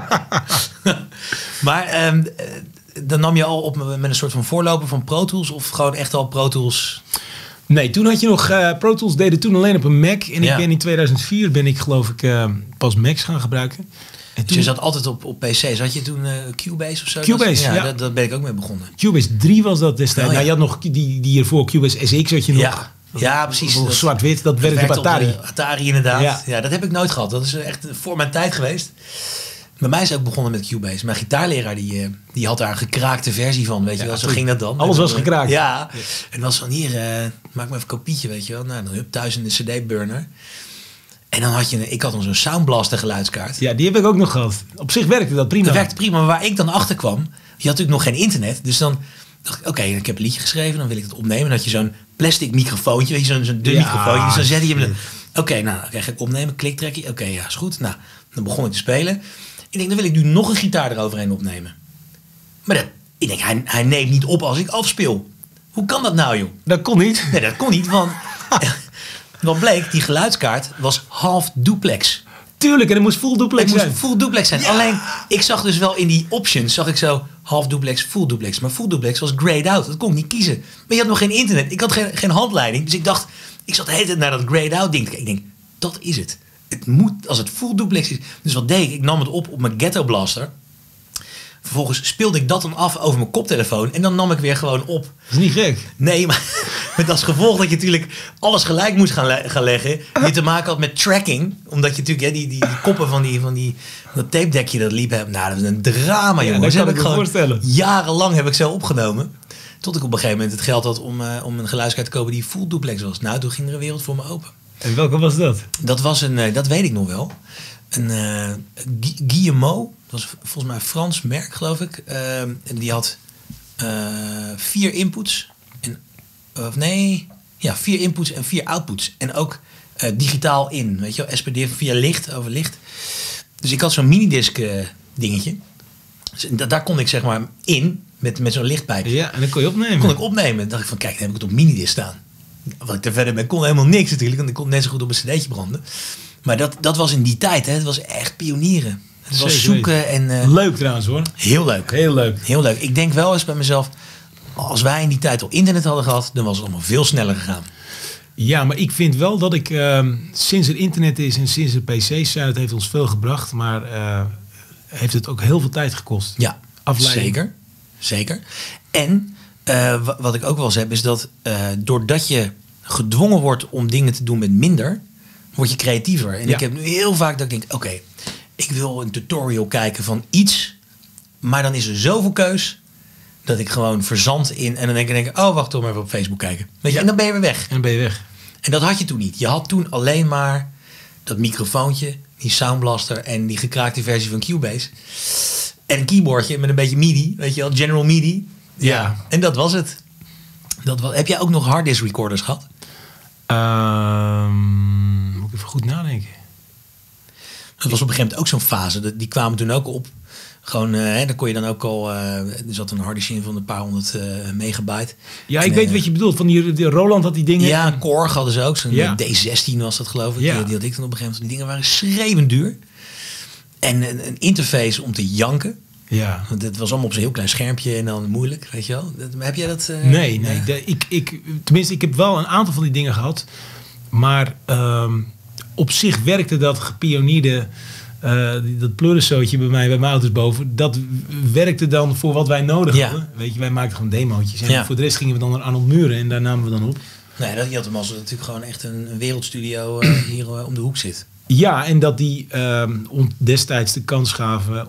Maar dan nam je al op met een soort van voorloper van Pro Tools of gewoon echt al Pro Tools? Nee, toen had je nog Pro Tools deden toen alleen op een Mac. En ik ben in 2004 geloof ik pas Macs gaan gebruiken. En dus je zat altijd op PC's. Had je toen Cubase of zo? Cubase, ja. Dat ben ik ook mee begonnen. Cubase 3 was dat destijds. Je had nog die hiervoor, Cubase SX had je nog. Ja, precies. Zwart-wit, dat werkte op Atari. Atari inderdaad. Ja, dat heb ik nooit gehad. Dat is echt voor mijn tijd geweest. Bij mij is ook begonnen met Cubase. Mijn gitaarleraar die had daar een gekraakte versie van, weet je wel. Zo ging dat dan. Alles was gekraakt. Ja. En was van hier, maak me even een kopietje, weet je wel. Nou, dan hup thuis in de CD-burner. En dan ik had dan zo'n Sound Blaster geluidskaart. Ja, die heb ik ook nog gehad. Op zich werkte dat prima. Dat werkte prima, maar waar ik dan achter kwam, je had natuurlijk nog geen internet. Dus dan dacht ik, oké, ik heb een liedje geschreven, dan wil ik het opnemen. Dan had je zo'n plastic microfoontje, weet je, zo'n dun microfoontje. Dus dan zette je hem. Oké, nou, dan krijg ik opnemen, kliktrekje. Oké, ja, is goed. Nou, dan begon ik te spelen. Ik denk, dan wil ik nu nog een gitaar eroverheen opnemen. Maar ik denk, hij neemt niet op als ik afspeel. Hoe kan dat nou, joh? Dat kon niet. Nee, dat kon niet, want wat bleek, die geluidskaart was half duplex. Tuurlijk, en het moest full duplex zijn. Full duplex zijn. Ja. Alleen, ik zag dus wel in die options, zag ik zo half duplex, full duplex. Maar full duplex was grayed out. Dat kon ik niet kiezen. Maar je had nog geen internet. Ik had geen handleiding. Dus ik dacht, ik zat de hele tijd naar dat grayed out ding te kijken. Ik denk, dat is het. Het moet, als het full duplex is. Dus wat deed ik? Ik nam het op mijn Ghetto Blaster. Vervolgens speelde ik dat dan af over mijn koptelefoon. En dan nam ik weer gewoon op. Dat is niet gek. Nee, maar met als gevolg dat je natuurlijk alles gelijk moest gaan leggen. Die te maken had met tracking. Omdat je natuurlijk die koppen van dat tape dekje dat liep hebben. Nou, dat is een drama, jongen. Dat kan ik me voorstellen. Jarenlang heb ik zo opgenomen. Tot ik op een gegeven moment het geld had om een geluidskaart te kopen die full duplex was. Nou, toen ging er een wereld voor me open. En welke was dat? Dat was dat weet ik nog wel. Een Guillemot. Dat was volgens mij een Frans merk, geloof ik. En die had 4 inputs. 4 inputs en 4 outputs. En ook digitaal in. Weet je wel, SPD via licht, over licht. Dus ik had zo'n minidisc dingetje. Dus daar kon ik zeg maar in, met zo'n lichtpijpje. Ja, en dan kon je opnemen. Kon ik opnemen. Dan dacht ik van, kijk, dan heb ik het op minidisc staan. Wat ik er verder mee kon, helemaal niks natuurlijk. Want ik kon net zo goed op een cd'tje branden. Maar dat was in die tijd, hè. Het was echt pionieren. Het was zoeken en... leuk trouwens, hoor. Heel leuk. Heel leuk. Heel leuk. Ik denk wel eens bij mezelf, als wij in die tijd al internet hadden gehad, dan was het allemaal veel sneller gegaan. Ja, maar ik vind wel dat ik sinds er internet is en sinds er PC's zijn, het heeft ons veel gebracht, maar heeft het ook heel veel tijd gekost. Ja, afleiding. Zeker. En wat ik ook wel eens heb, is dat doordat je gedwongen wordt om dingen te doen met minder, word je creatiever. En ik heb nu heel vaak dat ik denk, oké, ik wil een tutorial kijken van iets, maar dan is er zoveel keus dat ik gewoon verzand in en dan denk ik, oh, wacht, toch maar even op Facebook kijken. Weet je, en dan ben je weer weg. En dan ben je weg. En dat had je toen niet. Je had toen alleen maar dat microfoontje, die Soundblaster en die gekraakte versie van Cubase. En een keyboardje met een beetje MIDI, weet je wel, General MIDI. Ja. En dat was het. Heb jij ook nog harddisk recorders gehad? Moet ik even goed nadenken. Dat was op een gegeven moment ook zo'n fase. Die kwamen toen ook op. Gewoon, dan kon je dan ook al... er zat een harddisk in van een paar 100 megabyte. Ja, ik weet wat je bedoelt. Van die Roland had die dingen. Ja, een Korg hadden ze ook. Zo'n D16 was dat, geloof ik. Ja. Die had ik dan op een gegeven moment. Die dingen waren schreeuwend duur. En een interface om te janken. Ja. Want het was allemaal op zo'n heel klein schermpje en dan moeilijk, weet je wel. Heb jij dat? Nee. Tenminste, ik heb wel een aantal van die dingen gehad. Maar op zich werkte dat gepionierde... dat pleurensootje bij mijn ouders boven, dat werkte dan voor wat wij nodig hadden. Weet je, wij maakten gewoon demootjes. En voor de rest gingen we dan naar Arnold Muren en daar namen we dan op. Nee, dat had hem als natuurlijk gewoon echt een wereldstudio hier om de hoek zit. Ja, en dat die destijds de kans gaven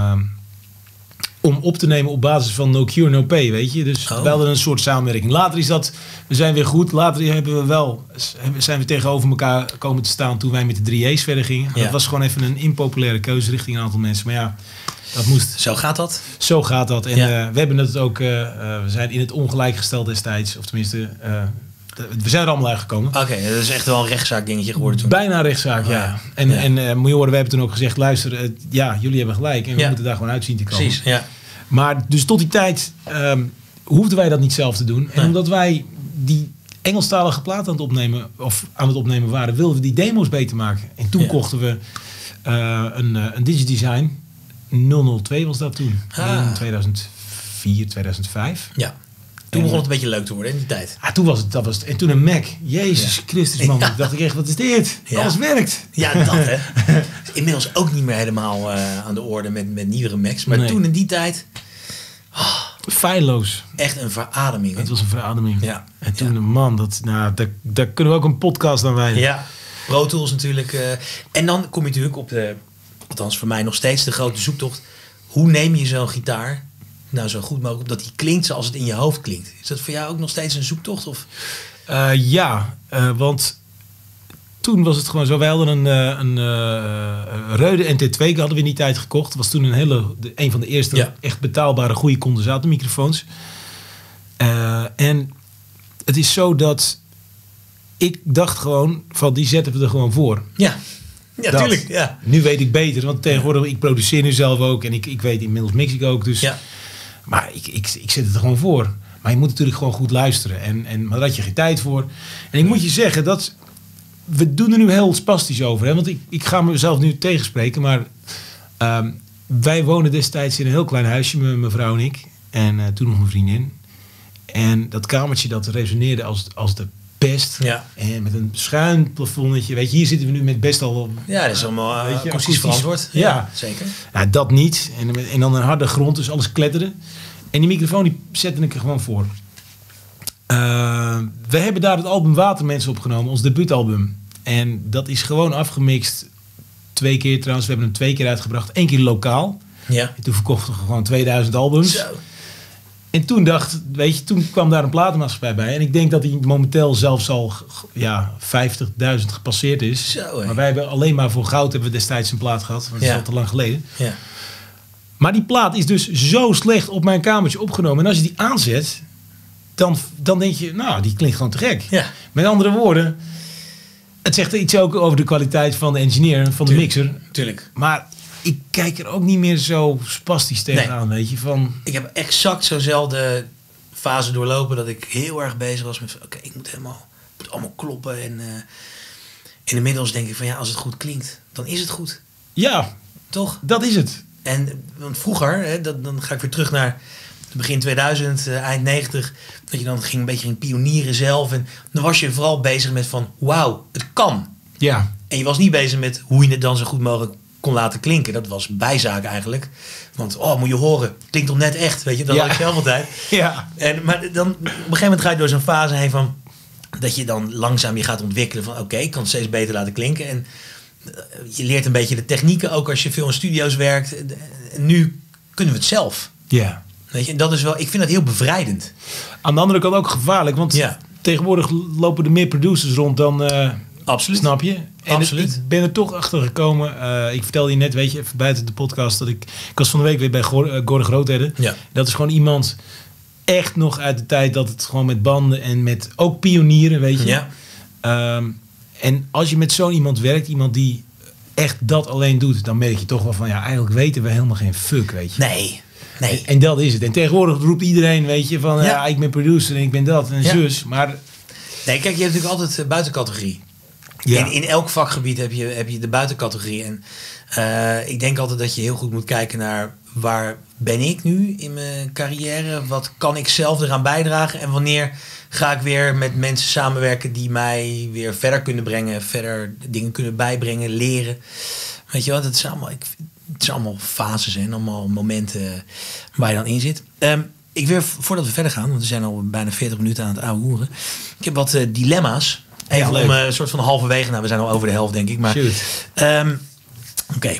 om op te nemen op basis van No Cure, No Pay, weet je. Dus we hadden een soort samenwerking. Later is dat, we zijn weer goed. Later zijn we tegenover elkaar komen te staan toen wij met de 3A's verder gingen. Dat was gewoon even een impopulaire keuze richting een aantal mensen. Maar ja, dat moest. Zo gaat dat? Zo gaat dat. En we hebben het ook, we zijn in het ongelijk gesteld destijds. Of tenminste, we zijn er allemaal uitgekomen. Oké, dat is echt wel een rechtszaak dingetje geworden toen. Bijna een rechtszaak, ja. En moet je horen, we hebben toen ook gezegd, luister, jullie hebben gelijk. En we moeten daar gewoon uit zien te komen. Precies, ja. Maar dus tot die tijd hoefden wij dat niet zelf te doen. En omdat wij die Engelstalige plaat aan het opnemen waren, wilden we die demo's beter maken. En toen kochten we een Digidesign 002 was dat toen. In 2004, 2005. Ja. Toen begon het een beetje leuk te worden in die tijd. Toen was het. En toen een Mac. Jezus Christus, man. Ik dacht echt, wat is dit? Alles werkt. Ja, dat hè. Inmiddels ook niet meer helemaal aan de orde met nieuwere Macs. Maar toen in die tijd... feilloos. Echt een verademing. Het was een verademing. Ja. En toen man, daar kunnen we ook een podcast aan wijden. Ja. Pro Tools natuurlijk. En dan kom je natuurlijk op de... Althans voor mij nog steeds de grote zoektocht. Hoe neem je zo'n gitaar... nou zo goed mogelijk, dat die klinkt zoals het in je hoofd klinkt. Is dat voor jou ook nog steeds een zoektocht? Of? Want toen was het gewoon zo. Wij hadden een Rode NT2 hadden we in die tijd gekocht. Dat was toen een van de eerste echt betaalbare goede condensatormicrofoons. En het is zo dat ik dacht gewoon van die zetten we er gewoon voor. Ja, tuurlijk. Ja. Nu weet ik beter, want tegenwoordig ik produceer nu zelf ook en ik weet inmiddels mix ik ook. Dus, maar ik zet het er gewoon voor. Maar je moet natuurlijk gewoon goed luisteren. Maar daar had je geen tijd voor. En ik moet je zeggen dat we doen er nu heel spastisch over. Hè? Want ik ga mezelf nu tegenspreken, maar wij wonen destijds in een heel klein huisje, mijn vrouw en ik. En toen nog mijn vriendin. En dat kamertje dat resoneerde als de pest. Ja. En met een schuin plafondetje. Weet je, hier zitten we nu met best al... Ja, dat is allemaal akoestisch verantwoord. Ja, zeker. Ja, dat niet. En dan een harde grond, dus alles kletterde. En die microfoon die zette ik er gewoon voor. We hebben daar het album Watermensen opgenomen, ons debuutalbum. En dat is gewoon afgemixt 2 keer trouwens. We hebben hem 2 keer uitgebracht. 1 keer lokaal. Ja. En toen verkochten we gewoon 2000 albums. Zo. En toen kwam daar een platenmaatschappij bij. En ik denk dat die momenteel zelfs al 50.000 gepasseerd is. Zo, maar wij hebben alleen maar voor goud hebben we destijds een plaat gehad. Maar dat is al te lang geleden. Ja. Maar die plaat is dus zo slecht op mijn kamertje opgenomen. En als je die aanzet, dan denk je, nou, die klinkt gewoon te gek. Ja. Met andere woorden, het zegt iets ook over de kwaliteit van de engineer, van de mixer. Tuurlijk. Maar ik kijk er ook niet meer zo spastisch tegenaan, weet je. Van... Ik heb exact zo'nzelfde fase doorlopen dat ik heel erg bezig was met, oké, ik moet allemaal kloppen. En inmiddels denk ik van, ja, als het goed klinkt, dan is het goed. Ja, toch? Dat is het. Want vroeger, hè, dan ga ik weer terug naar begin 2000, eind 90, dat je dan ging een beetje ging pionieren zelf. En dan was je vooral bezig met van, wauw, het kan. Ja. En je was niet bezig met hoe je het dan zo goed mogelijk kon laten klinken. Dat was bijzaak eigenlijk. Want, moet je horen, klinkt toch net echt, weet je. Dat had ik zelf altijd. Ja. Maar dan, op een gegeven moment ga je door zo'n fase heen van, dat je dan langzaam je gaat ontwikkelen van, oké, ik kan het steeds beter laten klinken. En je leert een beetje de technieken, ook als je veel in studio's werkt. En nu kunnen we het zelf. Ja. Weet je, en dat is wel, ik vind dat heel bevrijdend. Aan de andere kant ook gevaarlijk, want tegenwoordig lopen er meer producers rond dan... Absoluut. Snap je? En ik ben er toch achter gekomen. Ik vertelde je net, weet je, even buiten de podcast, dat ik was van de week weer bij Gordon Groothede. Ja. Dat is gewoon iemand echt nog uit de tijd dat het gewoon met banden en met ook pionieren, weet je. Ja. En als je met zo'n iemand werkt, iemand die echt dat alleen doet, dan merk je toch wel van, ja, eigenlijk weten we helemaal geen fuck, weet je. Nee. En dat is het. En tegenwoordig roept iedereen, weet je, van ja, ik ben producer en ik ben dat en zus. Maar... Nee, kijk, je hebt natuurlijk altijd buitencategorie. Ja. In elk vakgebied heb je de buitencategorie. En ik denk altijd dat je heel goed moet kijken naar waar ben ik nu in mijn carrière? Wat kan ik zelf eraan bijdragen? En wanneer ga ik weer met mensen samenwerken die mij weer verder kunnen brengen, verder dingen kunnen bijbrengen, leren. Weet je wat, het is allemaal fases en allemaal momenten waar je dan in zit. Ik wil, voordat we verder gaan, want we zijn al bijna 40 minuten aan het ouwehoeren. Ik heb wat dilemma's. Even om een soort van halverwege. Nou, we zijn al over de helft, denk ik. Maar oké.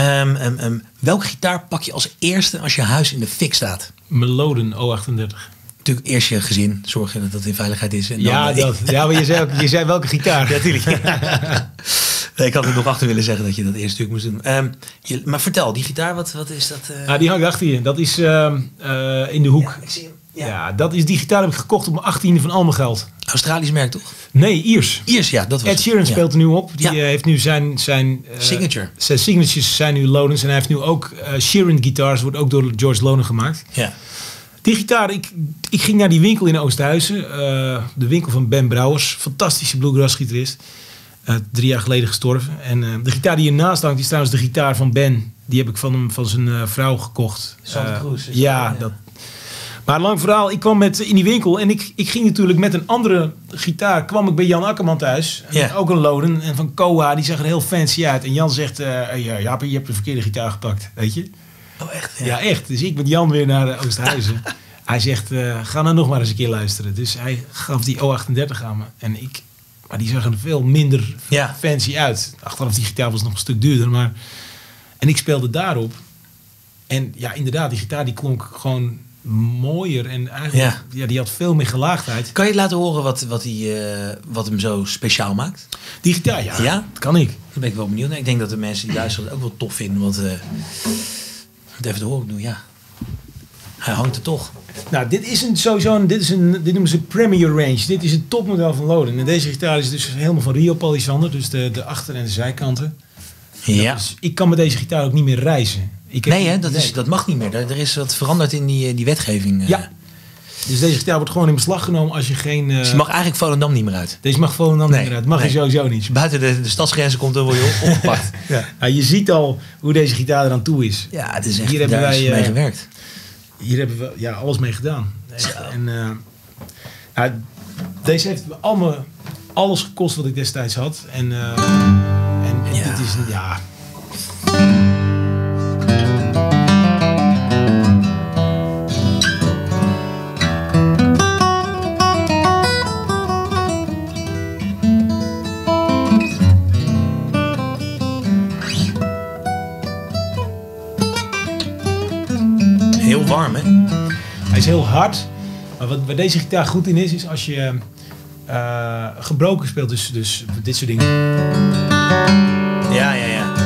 Welke gitaar pak je als eerste als je huis in de fik staat? Meloden O38. Natuurlijk eerst je gezin. Zorgen dat het in veiligheid is. En ja, dan, maar je zei welke gitaar? Ja, natuurlijk. Nee, ik had er nog achter willen zeggen dat je dat eerst natuurlijk moest doen. Maar vertel, die gitaar, wat is dat? Die hangt achter je. Dat is in de hoek. Ja, ik zie hem. Ja, dat is die gitaar heb ik gekocht op mijn 18e van al mijn geld. Australisch merk toch? Nee, Iers. Iers, ja, dat was Ed Sheeran speelt er nu op. Die heeft nu zijn signature. Zijn signatures zijn nu Lonens. En hij heeft nu ook Sheeran Guitars, wordt ook door George Lonen gemaakt. Ja. Die gitaar, ik ging naar die winkel in Oosthuizen. De winkel van Ben Brouwers. Fantastische bluegrass gitarist. 3 jaar geleden gestorven. En de gitaar die hiernaast hangt, die is trouwens de gitaar van Ben. Die heb ik van zijn vrouw gekocht. Santa Cruz. Ja, dat... Maar lang verhaal, ik kwam in die winkel en ik ging natuurlijk met een andere gitaar, kwam ik bij Jan Akkerman thuis. Ook een Loden. En van Koha, die zag er heel fancy uit. En Jan zegt, Jaap, je hebt de verkeerde gitaar gepakt, weet je. Oh, echt? Ja, echt. Dus ik met Jan weer naar Oosthuizen. Hij zegt, ga nou nog maar eens een keer luisteren. Dus hij gaf die O38 aan me. Maar die zag er veel minder fancy uit. Achteraf die gitaar was nog een stuk duurder. En ik speelde daarop. En ja, inderdaad, die gitaar die klonk gewoon mooier. En eigenlijk, die had veel meer gelaagdheid. Kan je het laten horen wat hem zo speciaal maakt? Die gitaar, ja. Dat kan ik. Dan ben ik wel benieuwd. Ik denk dat de mensen die luisteren het ook wel tof vinden. Want even te horen doen, ja. Hij hangt er toch. Nou, dit noemen ze Premier Range. Dit is het topmodel van Loden. En deze gitaar is dus helemaal van Rio Palisander. Dus de achter- en de zijkanten. Ja. Dus ik kan met deze gitaar ook niet meer reizen. Dat mag niet meer. Er is wat veranderd in die wetgeving. Ja. Dus deze gitaar wordt gewoon in beslag genomen als je geen... Dus je mag eigenlijk Volendam niet meer uit. Deze mag Volendam niet meer uit. Mag je sowieso niet. Als je buiten de stadsgrenzen komt, dan word je opgepakt. Ja. Nou, je ziet al hoe deze gitaar eraan toe is. Ja, het is echt, hier hebben daar wij is mee gewerkt. Hier hebben we alles mee gedaan. Echt. En deze heeft me allemaal alles gekost wat ik destijds had. En dit is... Ja... Heel warm, hè? Hij is heel hard. Maar wat bij deze gitaar goed in is als je gebroken speelt. Dus dit soort dingen. Ja.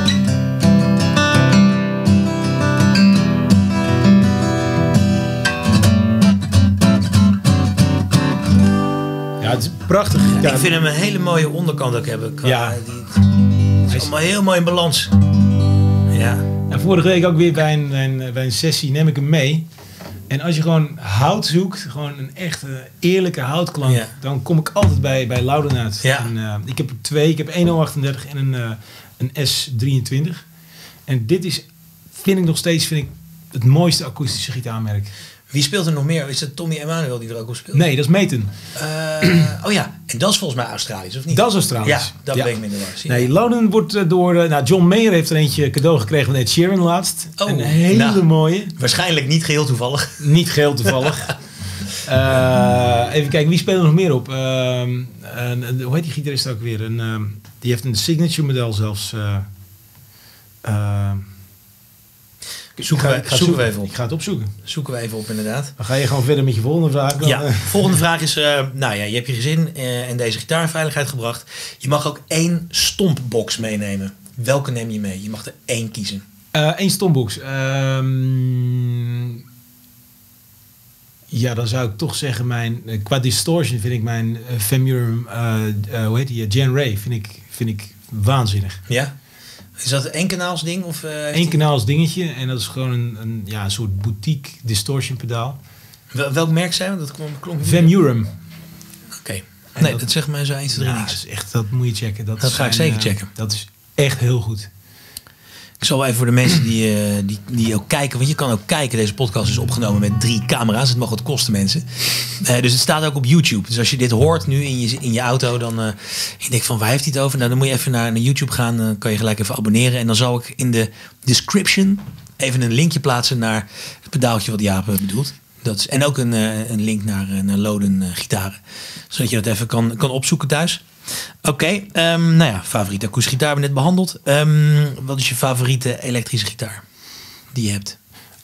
Ja, het is een prachtig gitaar. Ik vind hem een hele mooie onderkant ook hebben. Het is allemaal heel mooi in balans. Ja. En vorige week ook weer bij een sessie neem ik hem mee. En als je gewoon hout zoekt, gewoon een echte eerlijke houtklank, dan kom ik altijd bij Louden uit. Ja. En, ik heb er 2. Ik heb een 038 en een S23. En dit is, vind ik nog steeds het mooiste akoestische gitaarmerk. Wie speelt er nog meer? Is het Tommy Emmanuel die er ook op speelt? Nee, dat is Maton. En dat is volgens mij Australisch, of niet? Dat is Australisch. Ja, dat ben ik minder waar. Nee, Louden wordt door... John Mayer heeft er eentje cadeau gekregen van Ed Sheeran laatst. Oh, een hele mooie. Waarschijnlijk niet geheel toevallig. Niet geheel toevallig. Even kijken, wie speelt er nog meer op? Hoe heet die gitarist ook weer? Die heeft een signature model zelfs. Zoeken we even op. Ik ga het opzoeken. Zoeken we even op, inderdaad. Dan ga je gewoon verder met je volgende vraag. Volgende vraag is... je hebt je gezin en deze gitaar in veiligheid gebracht. Je mag ook 1 stompbox meenemen. Welke neem je mee? Je mag er 1 kiezen. 1 stompbox. Dan zou ik toch zeggen qua distortion vind ik mijn Femurum, Jan Ray, vind ik waanzinnig. Ja? Is dat 1 kanaals ding? Of, 1 kanaals dingetje en dat is gewoon een soort boutique distortion pedaal. Welk merk zijn we? Dat klonk Femurum. Oké. Nee, dat zegt mij zo 1, 2, 3 niks. Dat moet je checken. Dat ga ik zeker checken. Dat is echt heel goed. Ik zal even voor de mensen die ook kijken, want je kan ook kijken. Deze podcast is opgenomen met 3 camera's. Het mag wat kosten, mensen. Dus het staat ook op YouTube. Dus als je dit hoort nu in je auto, dan je denkt van waar heeft hij het over? Nou, dan moet je even naar YouTube gaan. Dan kan je gelijk even abonneren. En dan zal ik in de description even een linkje plaatsen naar het pedaaltje wat Jaap bedoelt. En ook een link naar Loden gitaren. Zodat je dat even kan opzoeken thuis. Oké, favoriete akoestische gitaar hebben we net behandeld. Wat is je favoriete elektrische gitaar die je hebt?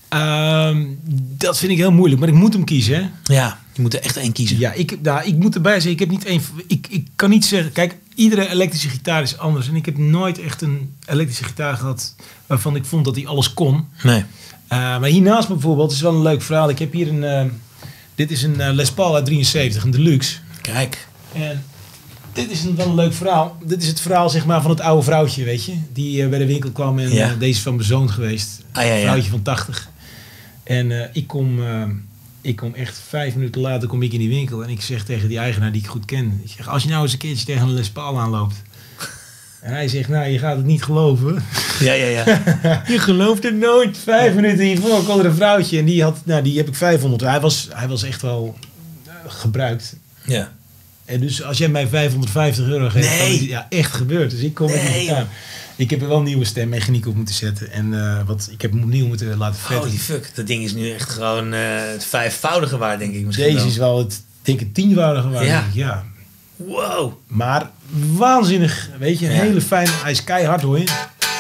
Dat vind ik heel moeilijk, maar ik moet hem kiezen. Hè? Ja, je moet er echt 1 kiezen. Ja, ik moet erbij zeggen, ik heb niet één. Ik kan niet zeggen, kijk, iedere elektrische gitaar is anders. En ik heb nooit echt een elektrische gitaar gehad waarvan ik vond dat hij alles kon. Nee. Maar hiernaast bijvoorbeeld, is wel een leuk verhaal. Ik heb hier dit is een Les Paul uit 73, een deluxe. Kijk. En dit is wel een leuk verhaal. Dit is het verhaal zeg maar van het oude vrouwtje, weet je. Die bij de winkel kwam en deze is van mijn zoon geweest. Een vrouwtje van 80. En ik kom echt 5 minuten later kom ik in die winkel. En ik zeg tegen die eigenaar die ik goed ken. Ik zeg, als je nou eens een keertje tegen een Les Paul aanloopt. En hij zegt, nou je gaat het niet geloven. Ja. Je gelooft het nooit. 5 minuten hiervoor kwam er een vrouwtje. En die heb ik 500. Hij was echt wel gebruikt. Ja. En dus als jij mij €550 geeft, dan is het echt gebeurd. Dus ik kom met die gitaar. Ik heb er wel een nieuwe stemmechaniek op moeten zetten. En ik heb hem opnieuw moeten laten vetten. Holy fuck, dat ding is nu echt gewoon het 5-voudige waard, denk ik. Misschien deze wel. is wel het 10-voudige waard. Ja. Wow. Maar waanzinnig, weet je. Een hele fijne, hij is keihard hoor je.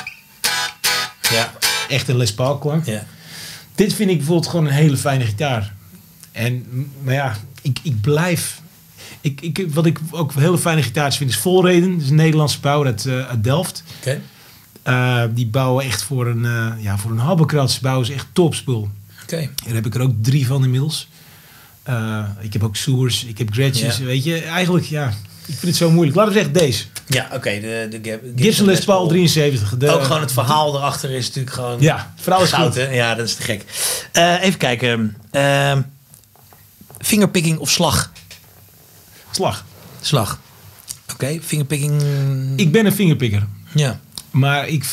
Ja. Echt een Les Paul klank. Ja. Dit vind ik bijvoorbeeld gewoon een hele fijne gitaar. Maar ja, ik blijf... Wat ik ook hele fijne gitaars vind is Volreden. Dat is een Nederlandse bouwer uit Delft. Okay. Die bouwen echt voor een habbekrats. Bouwen ze echt topspul. Oké. Daar heb ik er ook 3 van inmiddels. Ik heb ook Soers, ik heb Gretschens. Ja. Weet je, eigenlijk ja, ik vind het zo moeilijk. Laten we zeggen deze. Ja, oké. De Gibson Les Paul 73. Ook gewoon het verhaal erachter is natuurlijk gewoon... Ja, het verhaal is goud, goed. hè? Ja, dat is te gek. Even kijken. Fingerpicking of slag? Slag. Slag. Oké, fingerpicking... Ik ben een vingerpikker. Ja. Maar ik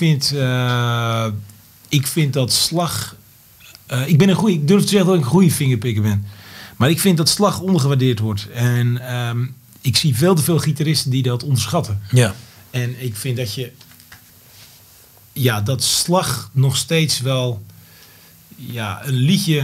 vind dat slag... ik durf te zeggen dat ik een goede vingerpikker ben. Maar ik vind dat slag ondergewaardeerd wordt. En ik zie veel te veel gitaristen die dat onderschatten. Ja. En ik vind dat je... Ja, dat slag nog steeds wel... Ja, een liedje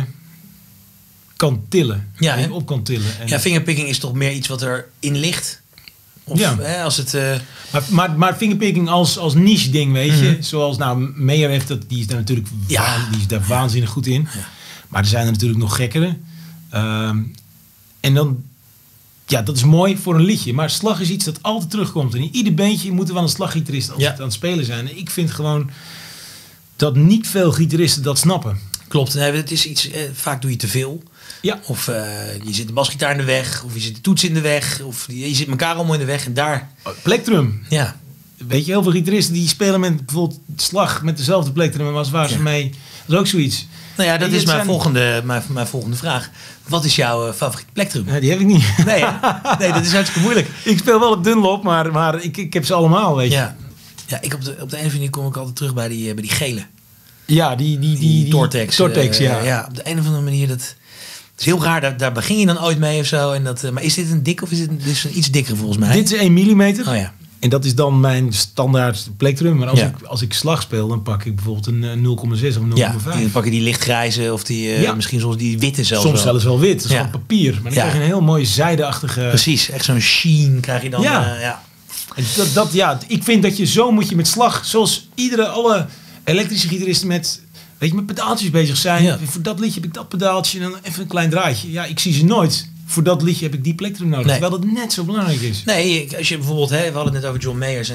kan tillen. Ja, hè? Op kan tillen. En Ja, fingerpicking is toch meer iets wat erin ligt? Of Ja. hè, als het... Maar fingerpicking als niche ding, weet je. Zoals, nou, Meyer heeft dat, die is daar natuurlijk die is daar waanzinnig goed in. Ja. Maar er zijn er natuurlijk nog gekkere. En dan, ja, dat is mooi voor een liedje. Maar slag is iets dat altijd terugkomt. En in ieder bandje moet er wel een slaggitarist als het aan het spelen zijn. En ik vind gewoon dat niet veel gitaristen dat snappen. Klopt. Nee, het is iets... vaak doe je te veel. Ja. Of je zit de basgitaar in de weg. Of je zit de toets in de weg. Of je zit elkaar allemaal in de weg. En daar... Plektrum. Ja. Weet je, heel veel gitaristen die spelen met bijvoorbeeld slag met dezelfde plektrum als waar ze mee... Dat is ook zoiets. Nou ja, dat En is dit mijn volgende vraag. Wat is jouw favoriete plektrum? Ja, die heb ik niet. Nee, hè? Nee, dat is hartstikke moeilijk. Ik speel wel op Dunlop, maar ik heb ze allemaal, weet je. Ja, ja, ik op de een of andere manier kom ik altijd terug bij die gele. Ja, die Tortex. Tortex, ja. Ja, op de een of andere manier. Dat is heel raar. Daar begin je dan ooit mee of zo. En dat, maar is dit een dik of is dit dus een iets dikker volgens mij? Dit is 1 millimeter. Oh ja. En dat is dan mijn standaard plektrum. Maar Ja. als ik slag speel, dan pak ik bijvoorbeeld een 0,6 of 0,5. Ja, dan pak je die lichtgrijze of die misschien soms die witte zelfs Soms wel. zelfs wel wit. Dat is Ja. gewoon papier. Maar dan Ja. krijg je een heel mooi zijdeachtige... Precies, echt zo'n sheen krijg je dan. Ja. Ja. En ik vind dat je zo moet je met slag, zoals alle elektrische gitaristen met pedaaltjes bezig zijn. Ja. Voor dat liedje heb ik dat pedaaltje en dan even een klein draadje. Ja, ik zie ze nooit. Voor dat liedje heb ik die plektrum nodig. Nee. Terwijl dat net zo belangrijk is. Nee, als je bijvoorbeeld, we hadden het net over John Mayer,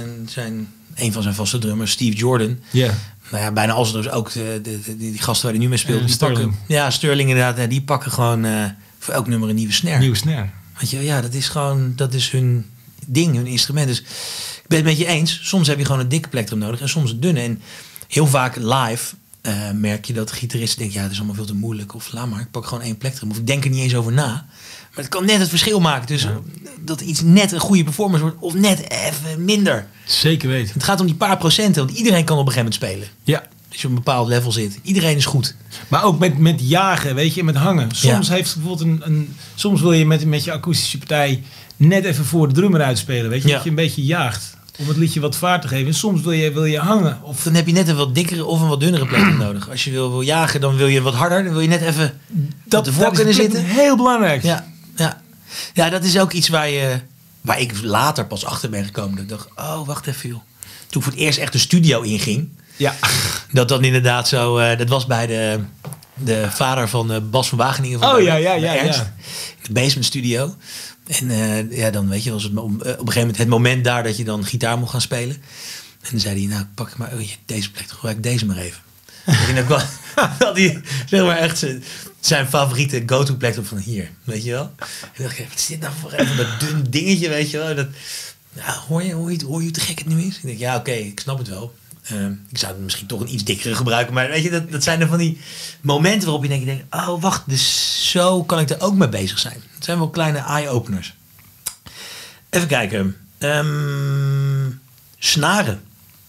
een van zijn vaste drummers, Steve Jordan. Ja. Nou ja, bijna alles, dus ook die gasten waar hij nu mee speelt. Die Sterling. pakken, ja, Sterling inderdaad. Die pakken gewoon voor elk nummer een nieuwe snare. Nieuwe snare. Want ja, dat is hun ding, hun instrument. Dus ik ben het met je eens. Soms heb je gewoon een dikke plektrum nodig en soms een dunne. En heel vaak live merk je dat de gitaristen denken, ja, het is allemaal veel te moeilijk. Of laat maar, ik pak gewoon 1 plektrum. Of ik denk er niet eens over na. Maar het kan net het verschil maken tussen dat iets net een goede performance wordt of net even minder. Zeker weten. Het gaat om die paar procenten, want iedereen kan op een gegeven moment spelen. Ja. Als je op een bepaald level zit. Iedereen is goed. Maar ook met jagen, weet je, met hangen. Soms Ja. heeft bijvoorbeeld soms wil je met je akoestische partij net even voor de drummer uitspelen, weet je, Ja. dat je een beetje jaagt om het liedje wat vaart te geven. En soms wil je hangen. Of Dan heb je net een wat dikkere of een wat dunnere plektrum nodig. Als je wil jagen, dan wil je wat harder. Dan wil je net even op de voor dat kunnen is zitten. heel belangrijk. Ja, dat is ook iets waar ik later pas achter ben gekomen. Dat ik dacht, oh, wacht even joh. Toen ik voor het eerst echt de studio inging. Ja. Dat dan inderdaad zo... dat was bij de vader van Bas van Wageningen. Van Oh, ja. Ernst. De basement studio. En dan weet je, was het op een gegeven moment het moment daar dat je dan gitaar mocht gaan spelen. En dan zei hij, nou pak maar deze plek, gebruik deze maar even. En dan had hij zeg maar echt zijn favoriete go-to plek van hier, weet je wel. En dan dacht ik, wat is dit nou voor even dat dun dingetje, weet je wel. Dat, nou, hoor je hoe te gek het nu is? Ik denk, ja oké, ik snap het wel. Ik zou misschien toch een iets dikkere gebruiken. Maar weet je, dat zijn er van die momenten waarop je denkt, oh wacht, dus zo kan ik er ook mee bezig zijn. Het zijn wel kleine eye-openers. Even kijken. Snaren.